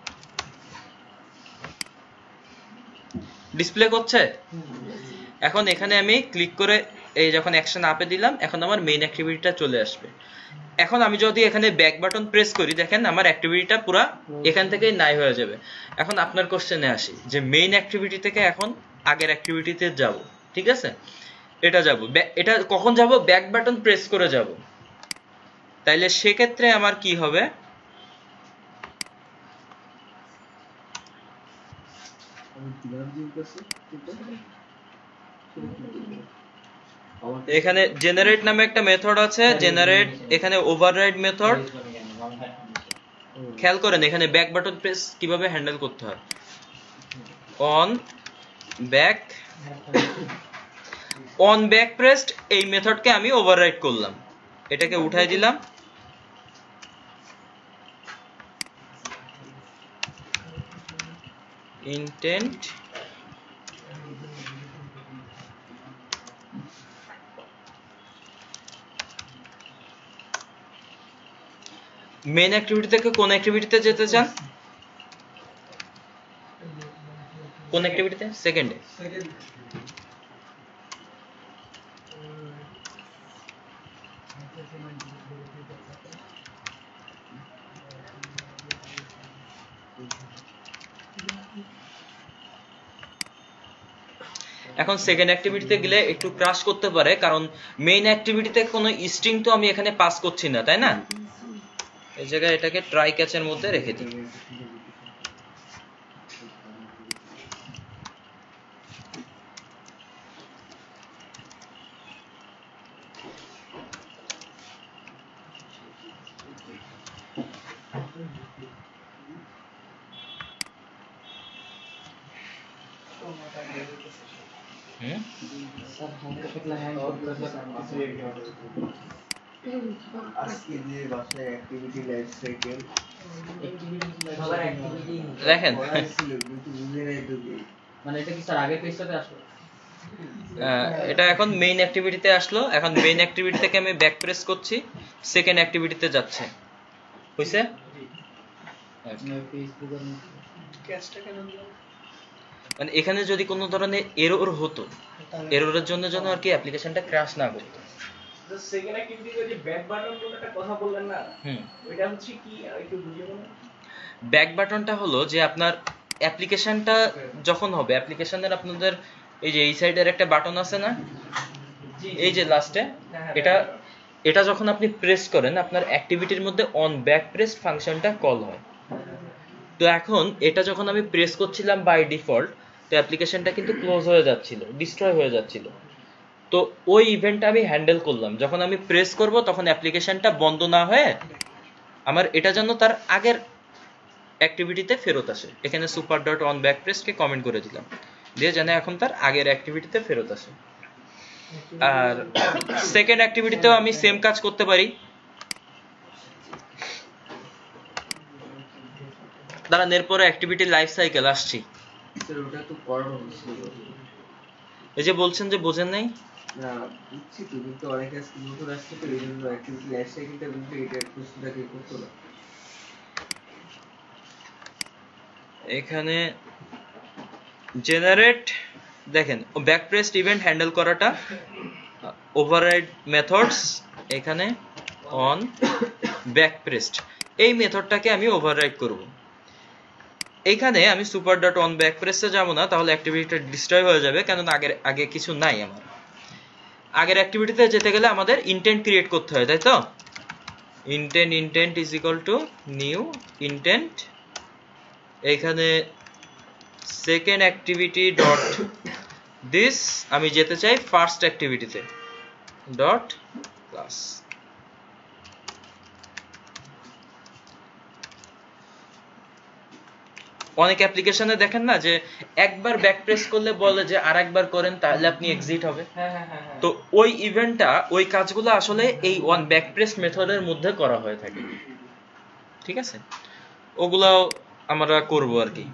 A: ডিসপ্লে করছে? এখন এখানে আমি ক্লিক করে এই যখন অ্যাকশন আপে দিলাম, এখন আমার মেইন অ্যাক্টিভিটিটা চলে আসবে। এখন আমি যদি এখানে ব্যাক বাটন প্রেস করি, দেখেন আমার অ্যাক্টিভিটিটা পুরো এখান থেকেই নাই হয়ে যাবে। এখন আপনার কোশ্চেনে আসি যে মেইন অ্যাক্টিভিটি থেকে এখন আগের অ্যাক্টিভিটিতে যাব, ঠিক আছে? এটা যাব, এটা কখন যাব? ব্যাক বাটন প্রেস করে যাব। তাইলে সেক্ষেত্রে আমার কি হবে? এখানে জেনারেট নামে একটা মেথড আছে, জেনারেট, এখানে ওভাররাইড মেথড। খেয়াল করেন এখানে ব্যাক বাটন প্রেস কিভাবে হ্যান্ডেল করতে হয়। অন ব্যাক প্রেসড, এই মেথডকে আমি ওভাররাইড করলাম, এটাকে উঠাই দিলাম। ইন্টেন্ট মেইন অ্যাক্টিভিটি থেকে কোন অ্যাক্টিভিটিতে যেতে চান? কোন অ্যাক্টিভিটিতে? সেকেন্ডে। এখন সেকেন্ড অ্যাক্টিভিটিতে গেলে একটু ক্রাশ করতে পারে, কারণ মেইন অ্যাক্টিভিটিতে কোনো স্ট্রিং তো আমি এখানে পাস করছি না, তাই না? এই জায়গায় এটাকে ট্রাই ক্যাচের মধ্যে রেখে দিই। হুম
B: স্যার হালকা পাতলা হ্যাং করতেছে
C: আজকে যে বাসায় অ্যাক্টিভিটি লাইফ সাইকেল
B: সবার অ্যাক্টিভিটি
A: দেখেন
C: ছিল কিন্তু বুঝে নাই তো কি
B: মানে এটা কি স্যার আগের পেজটাতে আসলো
A: এটা এখন মেইন অ্যাক্টিভিটিতে আসলো। এখন মেইন অ্যাক্টিভিটি থেকে আমি ব্যাক প্রেস করছি, সেকেন্ড অ্যাক্টিভিটিতে যাচ্ছে। হইছে?
B: ফেসবুকের
A: মানে এখানে যদি কোনো ধরনের এরর হতো, এররের জন্য যেন আর কি অ্যাপ্লিকেশনটা ক্র্যাশ না করতো।
E: তো সেকেন্ড অ্যাক্টিভিটিতে যে ব্যাক বাটন বলে একটা কথা বললেন না, ওইটা হচ্ছে কি একটু বুঝিয়ে বলুন।
A: ব্যাক বাটনটা হলো যে আপনার অ্যাপ্লিকেশনটা যখন হবে, অ্যাপ্লিকেশনের আপনাদের এই যে এই সাইডের একটা বাটন আছে না, এই যে লাস্টে, এটা যখন আপনি প্রেস করেন আপনার অ্যাক্টিভিটির মধ্যে অন ব্যাক প্রেস ফাংশনটা কল হয়। তো এখন এটা যখন আমি প্রেস করছিলাম বাই ডিফল্ট, তো অ্যাপ্লিকেশনটা কিন্তু ক্লোজ হয়ে যাচ্ছিল, ডিস্ট্রয় হয়ে যাচ্ছিল। তো ওই ইভেন্টটা আমি হ্যান্ডেল করলাম। যখন আমি প্রেস করব তখন অ্যাপ্লিকেশনটা বন্ধ না হয়ে আমার এটা যেন তার আগের অ্যাক্টিভিটিতে ফেরত আসে। এখানে সুপার ডট অন ব্যাক প্রেসকে কমেন্ট করে দিলাম, দিয়ে যেন এখন তার আগের অ্যাক্টিভিটিতে ফেরত আসে। আর সেকেন্ড অ্যাক্টিভিটিতেও আমি সেম কাজ করতে পারি। দাঁড়ান, এরপরে অ্যাক্টিভিটি লাইফ সাইকেল আসছি।
C: স্যার ওটা তো করানো হয়েছিল
A: এই যে বলছেন যে বোঝেন নাই,
C: না বুঝছি তো, কিন্তু অনেকে আজকে নতুন আসছে তো এই জন্য অ্যাক্টিভিটি লাইফ সাইকেলটা বুঝলে এটা প্রশ্নটাকে করতো না।
A: এখানে জেনারেট, দেখেন ব্যাক প্রেসড ইভেন্ট হ্যান্ডেল করাটা, ওভাররাইড মেথডস, এখানে অন ব্যাক প্রেসড, এই মেথডটাকে আমি ওভাররাইড করব। এইখানে আমি সুপার ডট অন ব্যাক প্রেসে যাবো না, তাহলে অ্যাক্টিভিটিটা ডিস্ট্রয় হয়ে যাবে, কারণ আগে কিছু নাই আমার। আগের অ্যাক্টিভিটিতে যেতে গেলে আমাদের ইনটেন্ট ক্রিয়েট করতে হয়, তাই তো? Intent is equal to new intent, এইখানে সেকেন্ড অ্যাক্টিভিটি ডট দিস, আমি যেতে চাই ফার্স্ট অ্যাক্টিভিটিতে ডট ক্লাস। অনেক অ্যাপ্লিকেশনে দেখেন না যে একবার ব্যাক প্রেস করলে বলে যে আরেকবার করেন তাহলে আপনি এক্সিট হবে। তো ওই ইভেন্টটা, ওই কাজগুলো আসলে এই ওয়ান ব্যাক প্রেস মেথডের মধ্যে করা হয়ে থাকে, ঠিক আছে? ওগুলাও আমরা করব আর কি।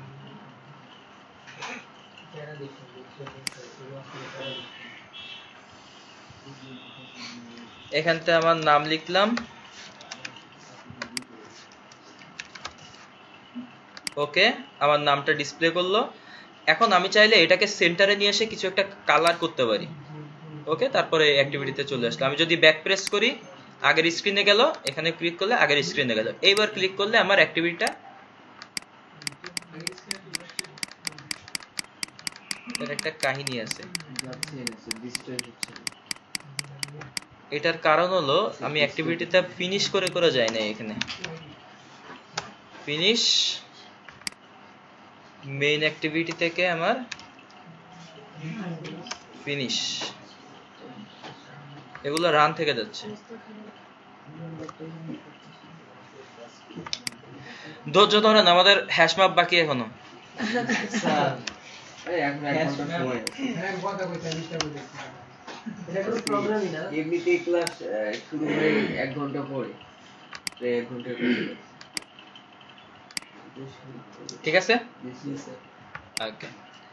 A: এখানতে আমার নাম লিখলাম, ওকে, আমার নামটা ডিসপ্লে করলো। এখন আমি চাইলে এটাকে সেন্টারে নিয়ে এসে কিছু একটা কালার করতে পারি, ওকে। তারপরে অ্যাক্টিভিটিতে চলে আসলো। আমি যদি ব্যাক প্রেস করি, আগের স্ক্রিনে গেল, এখানে ক্লিক করলে আগের স্ক্রিনে গেল, এইবার ক্লিক করলে আমার অ্যাক্টিভিটিটা, এর একটা কাহিনী আছে। এটার কারণ হলো আমি অ্যাক্টিভিটিটা ফিনিশ করে যাই না। এখানে ফিনিশ মেইন অ্যাক্টিভিটি থেকে আমার ফিনিশ, এগুলো রান থেকে যাচ্ছে। ধৈর্য ধরেন, আমাদের হ্যাশ ম্যাপ বাকি এখনো।
C: এমনিতেই ক্লাস শুরু হয় 1 ঘন্টা পরে, 1 ঘন্টা পরে।
A: ঠিক আছে, ওকে।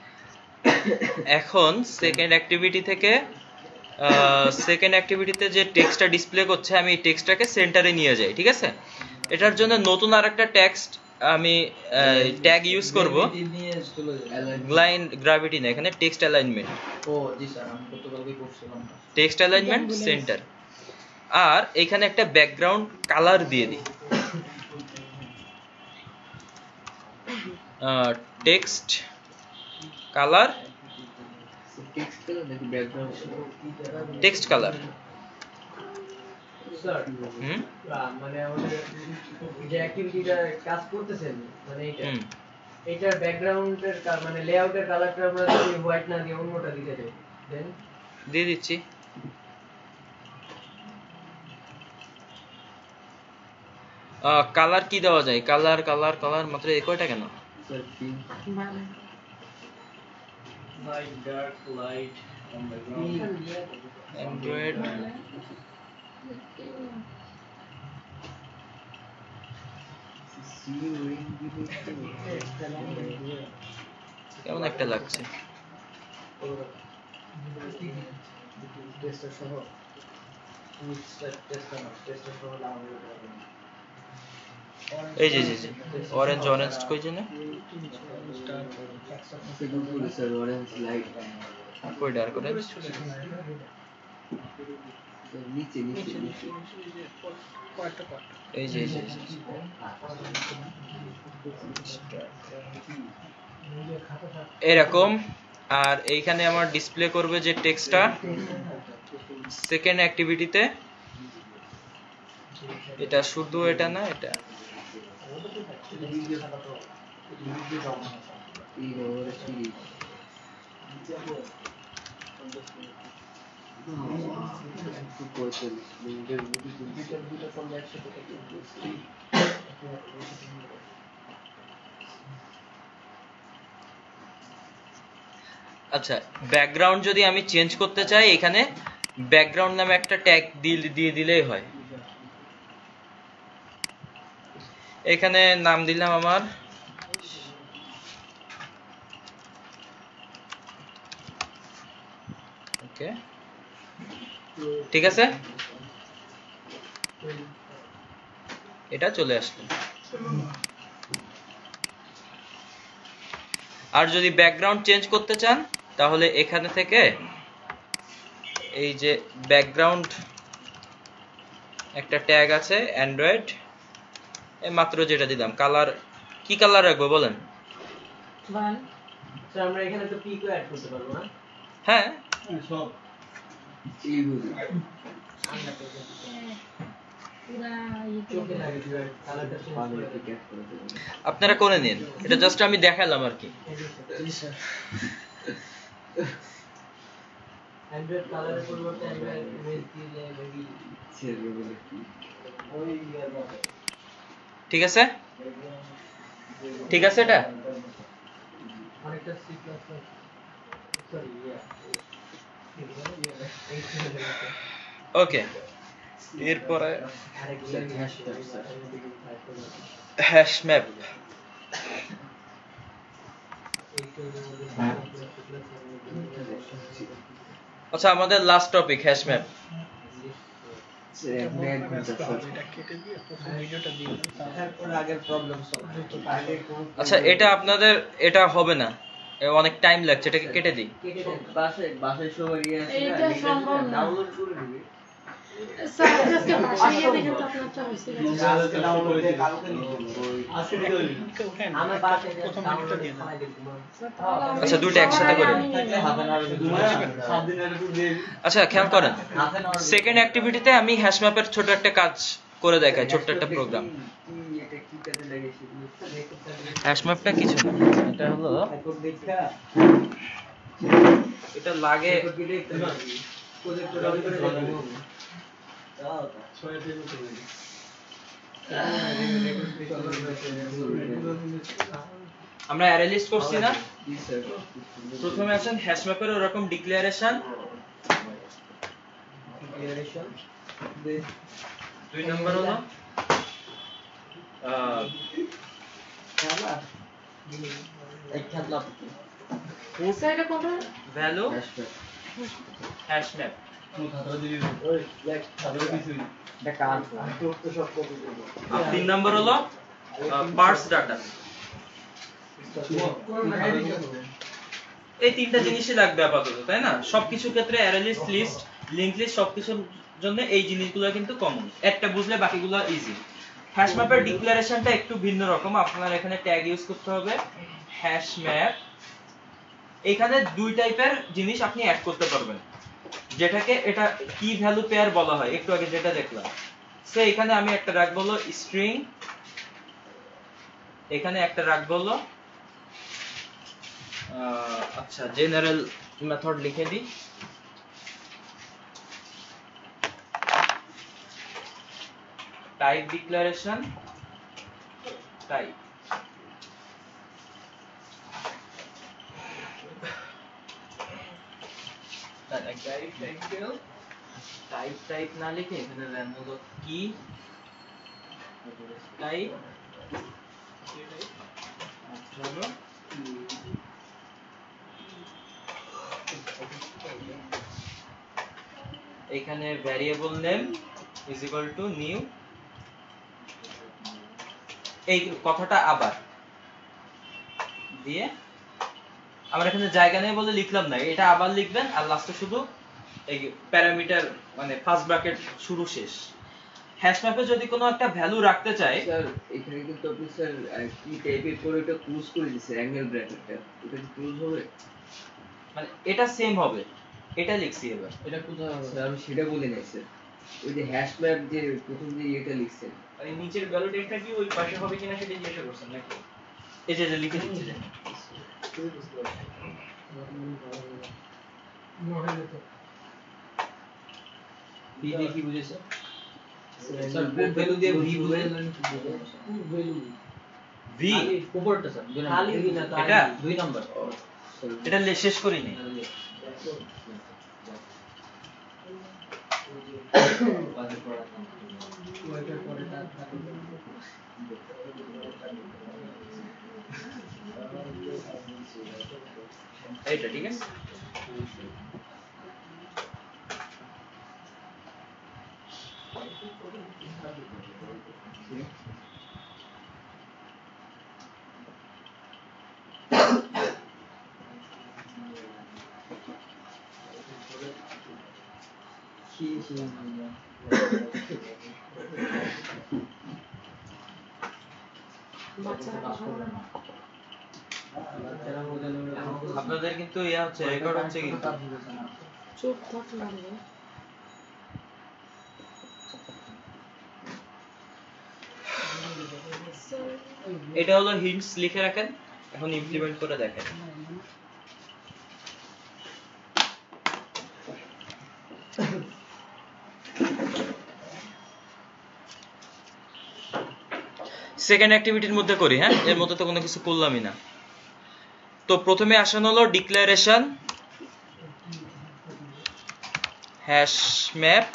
A: এখন সেকেন্ড অ্যাক্টিভিটি থেকে, সেকেন্ড অ্যাক্টিভিটিতে যে টেক্সটটা ডিসপ্লে করছে, আমি এই টেক্সটটাকে সেন্টারে নিয়ে যাই, ঠিক আছে? এটার জন্য নতুন আরেকটা টেক্সট আমি ট্যাগ ইউজ করব, লাইন গ্র্যাভিটি না, এখানে টেক্সট অ্যালাইনমেন্ট।
B: ও জি স্যার, আমি গতকালকে করছিলাম।
A: টেক্সট অ্যালাইনমেন্ট সেন্টার, আর এখানে একটা ব্যাকগ্রাউন্ড কালার দিয়ে দিই, text colour, text colour.
E: Sir মানে আমাদের যে অ্যাক্টিভিটিটা কাজ করতেছেন, মানে এইটার ব্যাকগ্রাউন্ডের মানে লেআউটের কালারটা আমরা যদি হোয়াইট না দিয়ে অন্যটা দিতে চাই, দেন
A: দিয়ে দিচ্ছি। কালার কি দেওয়া যায়? কালার মাত্র এই কয়টা কেন?
F: Light, dark, light on the ground.
A: Android কেমন একটা লাগছে।
E: টেস্টার সহ টেস্টার সহ ডাউনলোড করবেন।
A: এই যে অরেঞ্জ কই জানে
C: স্যার অরেঞ্জ লাইট
A: কই ডার্ক অরেঞ্জ
C: নিচে নিচে নিচে
A: এই যে এরকম। আর এইখানে আমার ডিসপ্লে করবে যে টেক্সটটা সেকেন্ড অ্যাক্টিভিটিতে, এটা শুধু এটা না, এটা আচ্ছা ব্যাকগ্রাউন্ড যদি আমি চেঞ্জ করতে চাই এখানে ব্যাকগ্রাউন্ড নামে একটা ট্যাগ দিয়ে দিলেই হয়। এখানে নাম দিলাম আমার ওকে, ঠিক আছে, এটা চলে আসলো। আর যদি ব্যাকগ্রাউন্ড চেঞ্জ করতে চান তাহলে এখানে থেকে এই যে ব্যাকগ্রাউন্ড একটা ট্যাগ আছে অ্যান্ড্রয়েড, মাত্র যেটা দিলাম, কালার কি কালার রাখবো বলেন?
E: স্যার আমরা এখানে তো পিকও অ্যাড করতে পারবো না?
A: হ্যাঁ
F: সব
E: চোখে লাগে কালারটা চেঞ্জ করে দেবেন।
A: আপনারা করে নিন, এটা জাস্ট আমি দেখালাম আর কি।
E: অ্যান্ড্রয়েড কালারের পরিবর্তে অ্যান্ড্রয়েড ইমেজ দিলে মেবি ওই
A: ঠিক আছে, ঠিক আছে, এটা
E: অনেকটা C plus plus sorry
A: okay. এরপরে
E: আরেকটা
A: হ্যাশ ম্যাপ। আচ্ছা আমাদের লাস্ট টপিক হ্যাশ ম্যাপ। আচ্ছা এটা আপনাদের এটা হবে না, অনেক টাইম লাগছে, এটাকে কেটে দিই।
C: বাসায় সবাই
D: এটা সম্ভব না।
C: ডাউনলোড করে দিবে।
D: স্যার আজকে বাসায় গিয়ে দেখেন তো আপনারটা হয়েছে কিনা।
E: আমার পাশে প্রথমটা দিয়ে দাও।
A: আচ্ছা দুইটা একসাথে করে নিই। আচ্ছা খেয়াল করেন, সেকেন্ড অ্যাক্টিভিটিতে আমি হ্যাশ ম্যাপের ছোট একটা কাজ করে দেখাই, ছোট্ট একটা প্রোগ্রাম।
C: এটা কি কাজে লাগে সেগুলো
A: হ্যাশ ম্যাপটা কিছু না, এটা হলো এটা লাগে আমরা অ্যারে লিস্ট করছি না, প্রথমে আছেন হ্যাশ ম্যাপের ওরকম ডিক্লারেশন, দুই নাম্বার হলো
D: স্যার এটা কোনটা?
A: ভ্যালু হ্যাশ ম্যাপ, আর তিন নাম্বার হলো পার্স ডাটা। এই তিনটা জিনিসই লাগবে আপাতত, তাই না? সবকিছুর ক্ষেত্রে array list, list, link list সবকিছুর জন্য এই জিনিসগুলো কিন্তু কমন, একটা বুঝলে বাকিগুলো ইজি। হ্যাশ ম্যাপের ডিক্লারেশনটা একটু ভিন্ন রকম, আপনার এখানে ট্যাগ ইউজ করতে হবে হ্যাশ ম্যাপ। এখানে দুই টাইপের জিনিস আপনি অ্যাড করতে পারবেন, যেটাকে এটা কি ভ্যালু পেয়ার বলা হয়, একটু আগে যেটা দেখলাম। সো এখানে আমি একটা রাখবো হলো স্ট্রিং, এখানে একটা রাখবো হলো আচ্ছা জেনারেল মেথড লিখে দিই, টাইপ ডিক্লারেশন টাইপ। টাইপ না লিখে এখানে র্যাম হলো কি টাইপ হলো এখানে variable name is equal to new, এই কথাটা আবার দিয়ে আমরা এখানে জায়গা নেই বলে লিখলাম না, এটা আবার লিখবেন আর লাস্টে শুধু এই প্যারামিটার মানে ফার্স্ট ব্র্যাকেট শুরু শেষ। হ্যাশ ম্যাপে যদি কোনো একটা ভ্যালু রাখতে চাই,
C: স্যার এখানে কিন্তু আপনি স্যার কি টাইপের করে এটা ক্লোজ করে দিয়েছে অ্যাঙ্গেল ব্র্যাকেটটা, এটা কি ক্লোজ হবে?
A: মানে এটা সেম হবে, এটা লিখছি এবার।
B: এটা কোথায় হবে?
C: স্যার আমি সেটা বলি নাই স্যার, ওই যে হ্যাশ ম্যাপ যে প্রথম যে এটা লিখছেন
F: আর এই নিচের ভ্যালু টেক্সটটা কি ওই পাশে হবে কিনা সেটা জিজ্ঞাসা করছেন নাকি?
A: এই যে লিখে দিচ্ছি যে
B: ভি দিয়ে কি বুঝেছে?
C: স্যার কোড ভ্যালু দিয়ে ভি বুঝেন?
B: কোড ভ্যালু
A: ভি
B: উপরটা স্যার
E: খালি ভি না তো
A: এটা
B: 2 নাম্বার।
A: এটা শেষ করিনি। এইটা ঠিক আছে। আপনাদের কিন্তু ইয়া হচ্ছে রেকর্ড হচ্ছে কিন্তু
D: চুপ থাকলাম না।
A: এটা হলো হিন্টস লিখে রাখেন, এখন ইমপ্লিমেন্ট করে দেখেন। সেকেন্ড অ্যাক্টিভিটির মধ্যে করি, হ্যাঁ, এর মধ্যে তো কোনো কিছু করলামই না। তো প্রথমে আসানো হলো ডিক্লারেশন হ্যাশ ম্যাপ।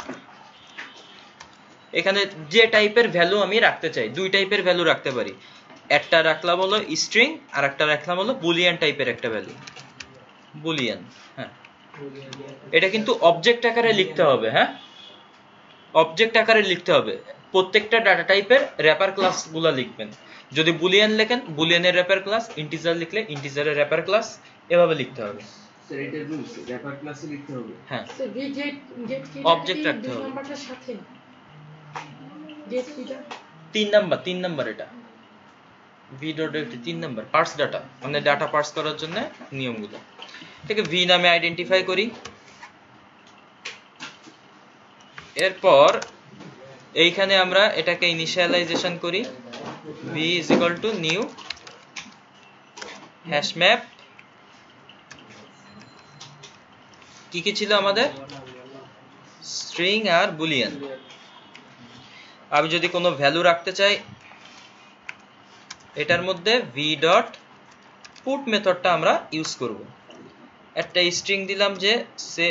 A: এখানে যে টাইপের ভ্যালু আমি রাখতে চাই, দুই টাইপের ভ্যালু রাখতে পারি, একটা রাখলাম হলো স্ট্রিং আর একটা রাখলাম হলো বুলিয়ান টাইপের একটা ভ্যালু, বুলিয়ান। হ্যাঁ, এটা কিন্তু অবজেক্ট আকারে লিখতে হবে, হ্যাঁ, অবজেক্ট আকারে লিখতে হবে। প্রত্যেকটা ডাটা টাইপের র্যাপার ক্লাস গুলা লিখবেন। যদি বুলিয়ান লেখেন বুলিয়ানের র্যাপার ক্লাস, ইন্টিজার লিখলে ইন্টিজারের র্যাপার ক্লাস, এভাবে লিখতে হবে।
C: স্যার এটা রুলস র্যাপার ক্লাসে লিখতে হবে।
A: হ্যাঁ,
D: তো ভি গেট গেট কি
A: Object রাখতে হবে।
D: নাম্বারটার সাথে গেট কিটা
A: 3 নাম্বার এটা V dot 3 number parse data, মানে ডাটা পার্স করার জন্য নিয়মগুলো। এটাকে ভি নামে আইডেন্টিফাই করি। এরপর এইখানে আমরা এটাকে ইনিশিয়ালাইজেশন করি, V is equal to new hash map. কি কি ছিল আমাদের? স্ট্রিং আর বুলিয়ান। আমি যদি কোনো ভ্যালু রাখতে চাই এটার মধ্যে ভি ডট পুট মেথডটা আমরা ইউজ করব। একটা স্ট্রিং দিলাম যে সে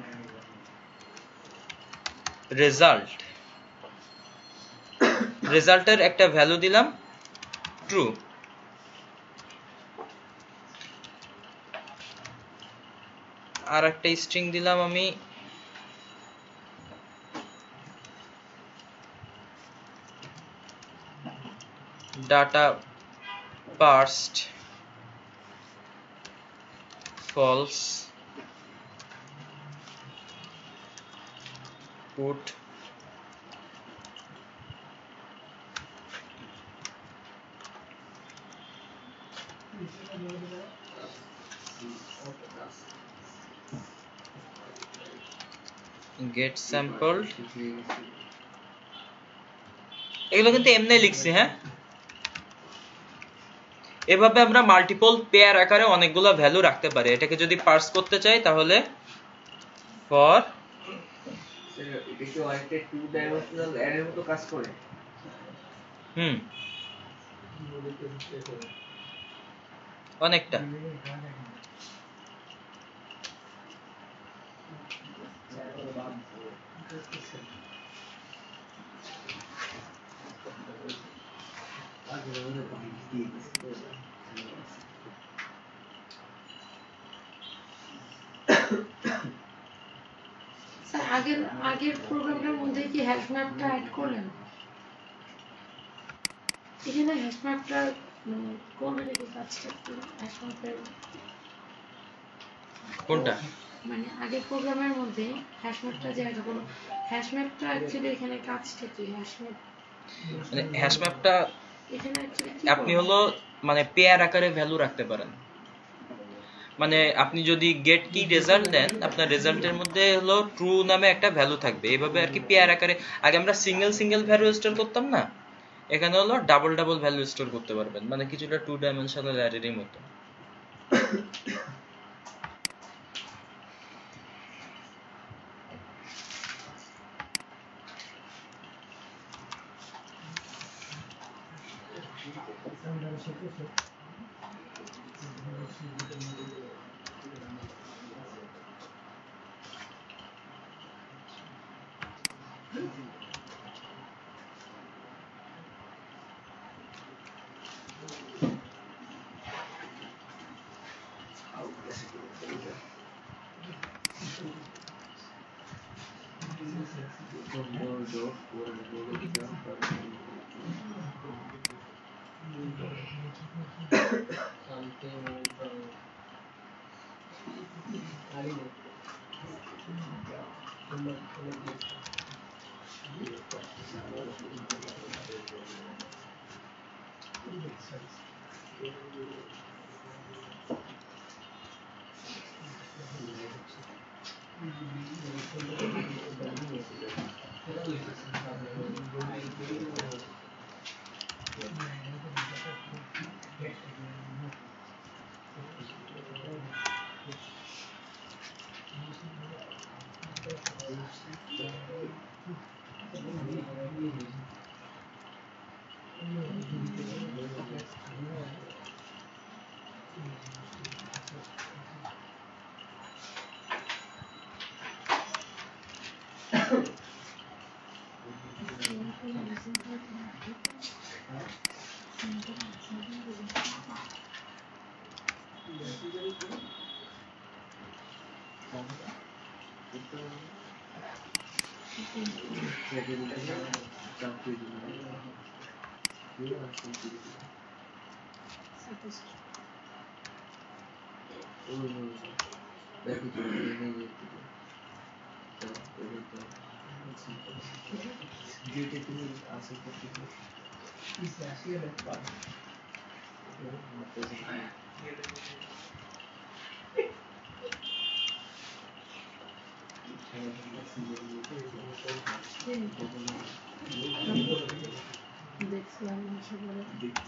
A: রেজাল্ট, রেজাল্টের একটা ভ্যালু দিলাম ট্রু। আর একটা স্ট্রিং দিলাম আমি data parsed false put get sampled। এগুলো কিন্তু এমনি লিখছি, হ্যাঁ। এভাবে আমরা মাল্টিপল পেয়ার আকারে অনেকগুলো ভ্যালু রাখতে পারি। এটাকে যদি পার্স করতে চাই তাহলে ফর
C: স্যার এটা কি অনেকটা টু ডাইমেনশনাল অ্যারের মতো কাজ করে?
A: অনেকটা।
C: আগের আমাদের বাইক দিয়ে গেছে তো
D: স্যার আগের আগের প্রোগ্রামটার মধ্যে কি হ্যাশ ম্যাপটা অ্যাড করলেন? এখানে হ্যাশ ম্যাপটা করবেন নাকি কাজটা একটু হ্যাশ ম্যাপের
A: কোনটা?
D: মানে আগের প্রোগ্রামের মধ্যে হ্যাশ ম্যাপটা যে অ্যাড করলো, হ্যাশ ম্যাপটা অ্যাকচুয়ালি এখানে কাজটা কি? হ্যাশ ম্যাপ
A: মানে হ্যাশ ম্যাপটা
D: এখানে অ্যাকচুয়ালি কি
A: আপনি
D: করবেন?
A: হলো মানে পেয়ার আকারে ভ্যালু রাখতে পারেন। মানে আপনি যদি গেট কি রেজাল্ট দেন, আপনার রেজাল্টের মধ্যে হলো ট্রু নামে একটা ভ্যালু থাকবে, এইভাবে আর কি পেয়ার আকারে। আগে আমরা সিঙ্গেল সিঙ্গেল ভ্যালু স্টোর করতাম না, এখানে হলো ডাবল ডাবল ভ্যালু স্টোর করতে পারবেন, মানে কিছুটা 2 ডাইমেনশনাল অ্যারেরই মতো।
D: দেখছিলাম আসলে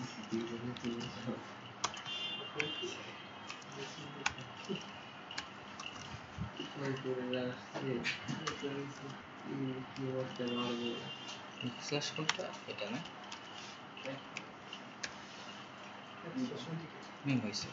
A: স্ল্যাশ কোনটা? এটা না? হয়েছে।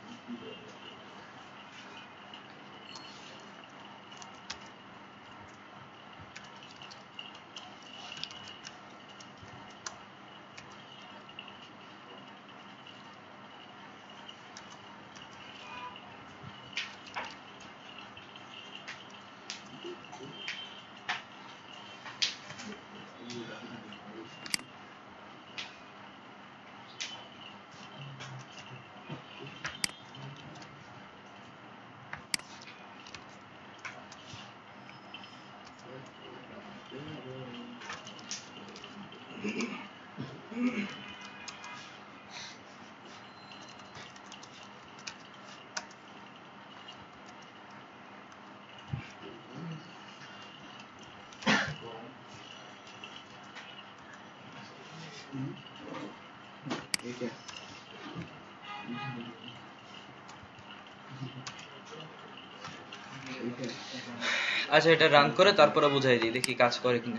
A: আচ্ছা, এটা রান করে তারপরে বুঝাই দিই, দেখি কাজ করে কিনা।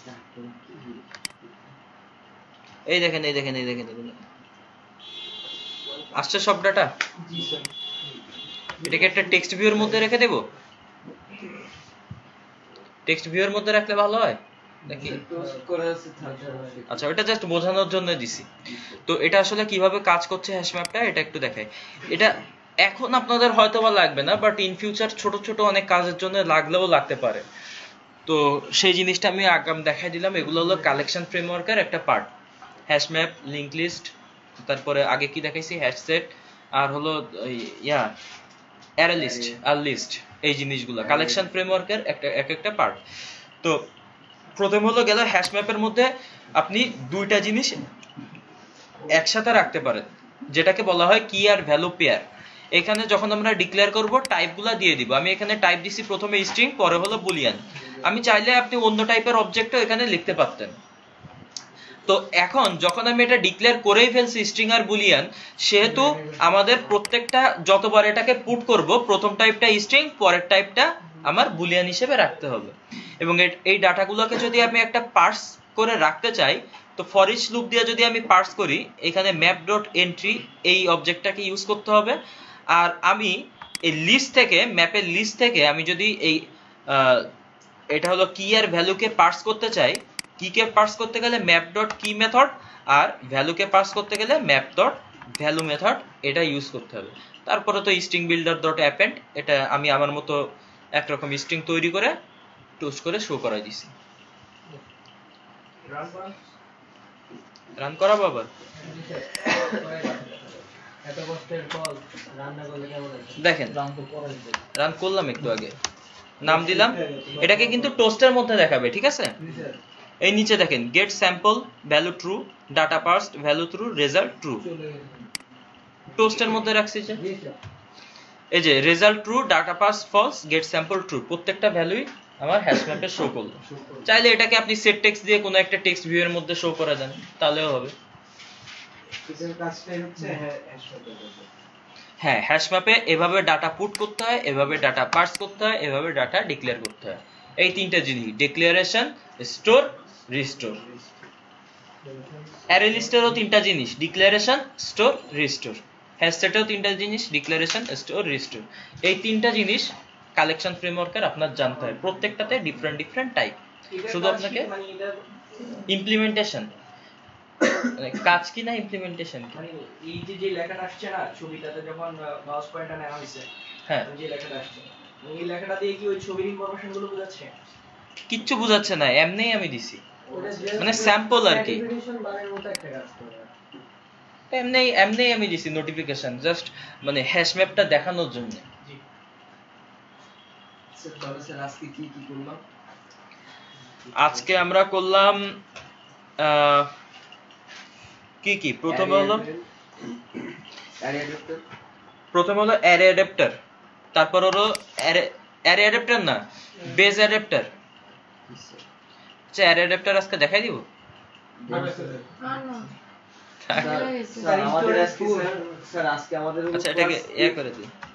A: এই দেখেন আসছে সব ডাটা।
B: জি স্যার।
A: এটাকে একটা টেক্সট ভিউর মধ্যে রেখে দেব, টেক্সট ভিউর মধ্যে রাখলে ভালো হয় নাকি?
C: পোস্ট করা আছে থাকবে।
A: আচ্ছা, ওটা জাস্ট বোঝানোর জন্য দিছি। তো এটা আসলে কিভাবে কাজ করছে হ্যাশ ম্যাপটা এটা একটু দেখাই। এটা এখন আপনাদের হয়তো বা লাগবে না, বাট ইন ফিউচার ছোট ছোট অনেক কাজের জন্য লাগলেও লাগতে পারে। তো সেই জিনিসটা আমি আগাম দেখাই দিলাম। এগুলো হলো কালেকশন ফ্রেমওয়ার্কের একটা পার্ট, হ্যাশ ম্যাপ, লিংক লিস্ট, তারপরে আগে কি দেখাইছি হ্যাশ সেট, আর হলো অ্যারে লিস্ট আর লিস্ট, এই জিনিসগুলো কালেকশন ফ্রেমওয়ার্কের একটা পার্ট। তো প্রথম হলো গেল হ্যাশ ম্যাপের মধ্যে আপনি দুইটা জিনিস একসাথে রাখতে পারেন, যেটাকে বলা হয় কি আর ভ্যালু পেয়ার। এখানে যখন আমরা ডিক্লেয়ার করব টাইপগুলো দিয়ে দিব। আমি এখানে টাইপ দিছি প্রথমে স্ট্রিং, পরে হলো বুলিয়ান। আমি চাইলে আপনি অন্য টাইপের অবজেক্টও এখানে লিখতে পারতেন। তো এখন যখন আমি এটা ডিক্লেয়ার করেই ফেলছি স্ট্রিং আর বুলিয়ান, সেহেতু আমাদের প্রত্যেকটা যতবার এটাকে পুট করব, প্রথম টাইপটা স্ট্রিং, পরের টাইপটা আমার বুলিয়ান হিসেবে রাখতে হবে। এবং এই ডাটাগুলোকে যদি আমি একটা পার্স করে রাখতে চাই, তো ফর ইচ লুপ দিয়ে যদি আমি পার্স করি, এখানে ম্যাপ ডট এন্ট্রি এই অবজেক্টটাকে ইউজ করতে হবে। আর আমি এই লিস্ট থেকে, ম্যাপের লিস্ট থেকে আমি যদি এটা হলো কি আর ভ্যালুকে পার্স করতে চাই, কিকে পার্স করতে গেলে ম্যাপ ডট কি মেথড, আর ভ্যালুকে পার্স করতে গেলে ম্যাপ ডট ভ্যালু মেথড, এটা ইউজ করতে হবে। তারপরে তো স্ট্রিং বিল্ডার ডট অ্যাপেন্ড, এটা আমি আমার মতো একরকম স্ট্রিং তৈরি করে টোস্ট করে শো করাই দিছি। রান করা বাবা,
E: এত কষ্টের ফল রান্না করলে কেমন আছে?
A: দেখেন
B: রান তো করাই যায়।
A: রান করলাম একটু আগে, নাম দিলাম, এটাকে কিন্তু টোস্টের মধ্যে দেখাবে, ঠিক আছে? এই নিচে দেখেন get sample value true, data parsed value true, result true,
B: চলে গেছে।
A: টোস্টের মধ্যে রাখছি যে
E: জি স্যার।
A: এই যে result true, data parse false, get sample true, প্রত্যেকটা ভ্যালুই আমার হ্যাশ ম্যাপে শো করলো। চাইলে এটাকে আপনি সেট টেক্সট দিয়ে কোনো একটা টেক্সট ভিউ এর মধ্যে শো করে দেন, তাহলেও হবে।
C: এটার কাজটাই হচ্ছে
A: হ্যাঁ, হ্যাশ ম্যাপে এভাবে ডাটা পুট করতে হয়, এভাবে ডাটা পার্স করতে হয়, এভাবে ডাটা ডিক্লেয়ার করতে হয়। এই তিনটা জিনিস, ডিক্লারেশন, স্টোর, রিস্টোর। অ্যারে লিস্টেরও তিনটা জিনিস, ডিক্লারেশন, স্টোর, রিস্টোর। হ্যাশ সেটেও তিনটা জিনিস, ডিক্লারেশন, স্টোর, রিস্টোর। এই তিনটা জিনিস কালেকশন ফ্রেমওয়ার্কের আপনার জানতে হয়, প্রত্যেকটাতে ডিফারেন্ট ডিফারেন্ট টাইপ। শুধু আপনাকে ইমপ্লিমেন্টেশন, কাজ কি না ইমপ্লিমেন্টেশন কি,
F: মানে এই যে লেখাটা আসছে না ছবিটাতে, যখন মাউস পয়েন্টার নেওয়া হয়েছে,
A: হ্যাঁ
F: যে লেখাটা আসছে, এই লেখাটা দিয়ে কি ওই ছবির ইনফরমেশন গুলো বোঝাচ্ছে?
A: কিচ্ছু বোঝাচ্ছে না, এমনিই আমি দিছি,
E: ওটা
A: মানে স্যাম্পল আর কি।
E: নোটিফিকেশন বারের মতো একটা কাজ করে।
A: এমনি আমি দিছি নোটিফিকেশন, জাস্ট মানে হ্যাশ ম্যাপটা দেখানোর জন্য।
C: তাহলে স্যার আজকে কি কি করলাম?
A: আজকে আমরা করলাম কি প্রথমে হলো অ্যারে অ্যাডাপ্টার, তারপর হলো অ্যারে অ্যাডাপ্টার না, বেজ অ্যাডাপ্টার। আচ্ছা, অ্যারে অ্যাডাপ্টার আজকে দেখাই দিব।
D: আর না
C: স্যার আমাদের আজকে স্যার আজকে আমাদের
A: আচ্ছা, এটাকে করে দিই।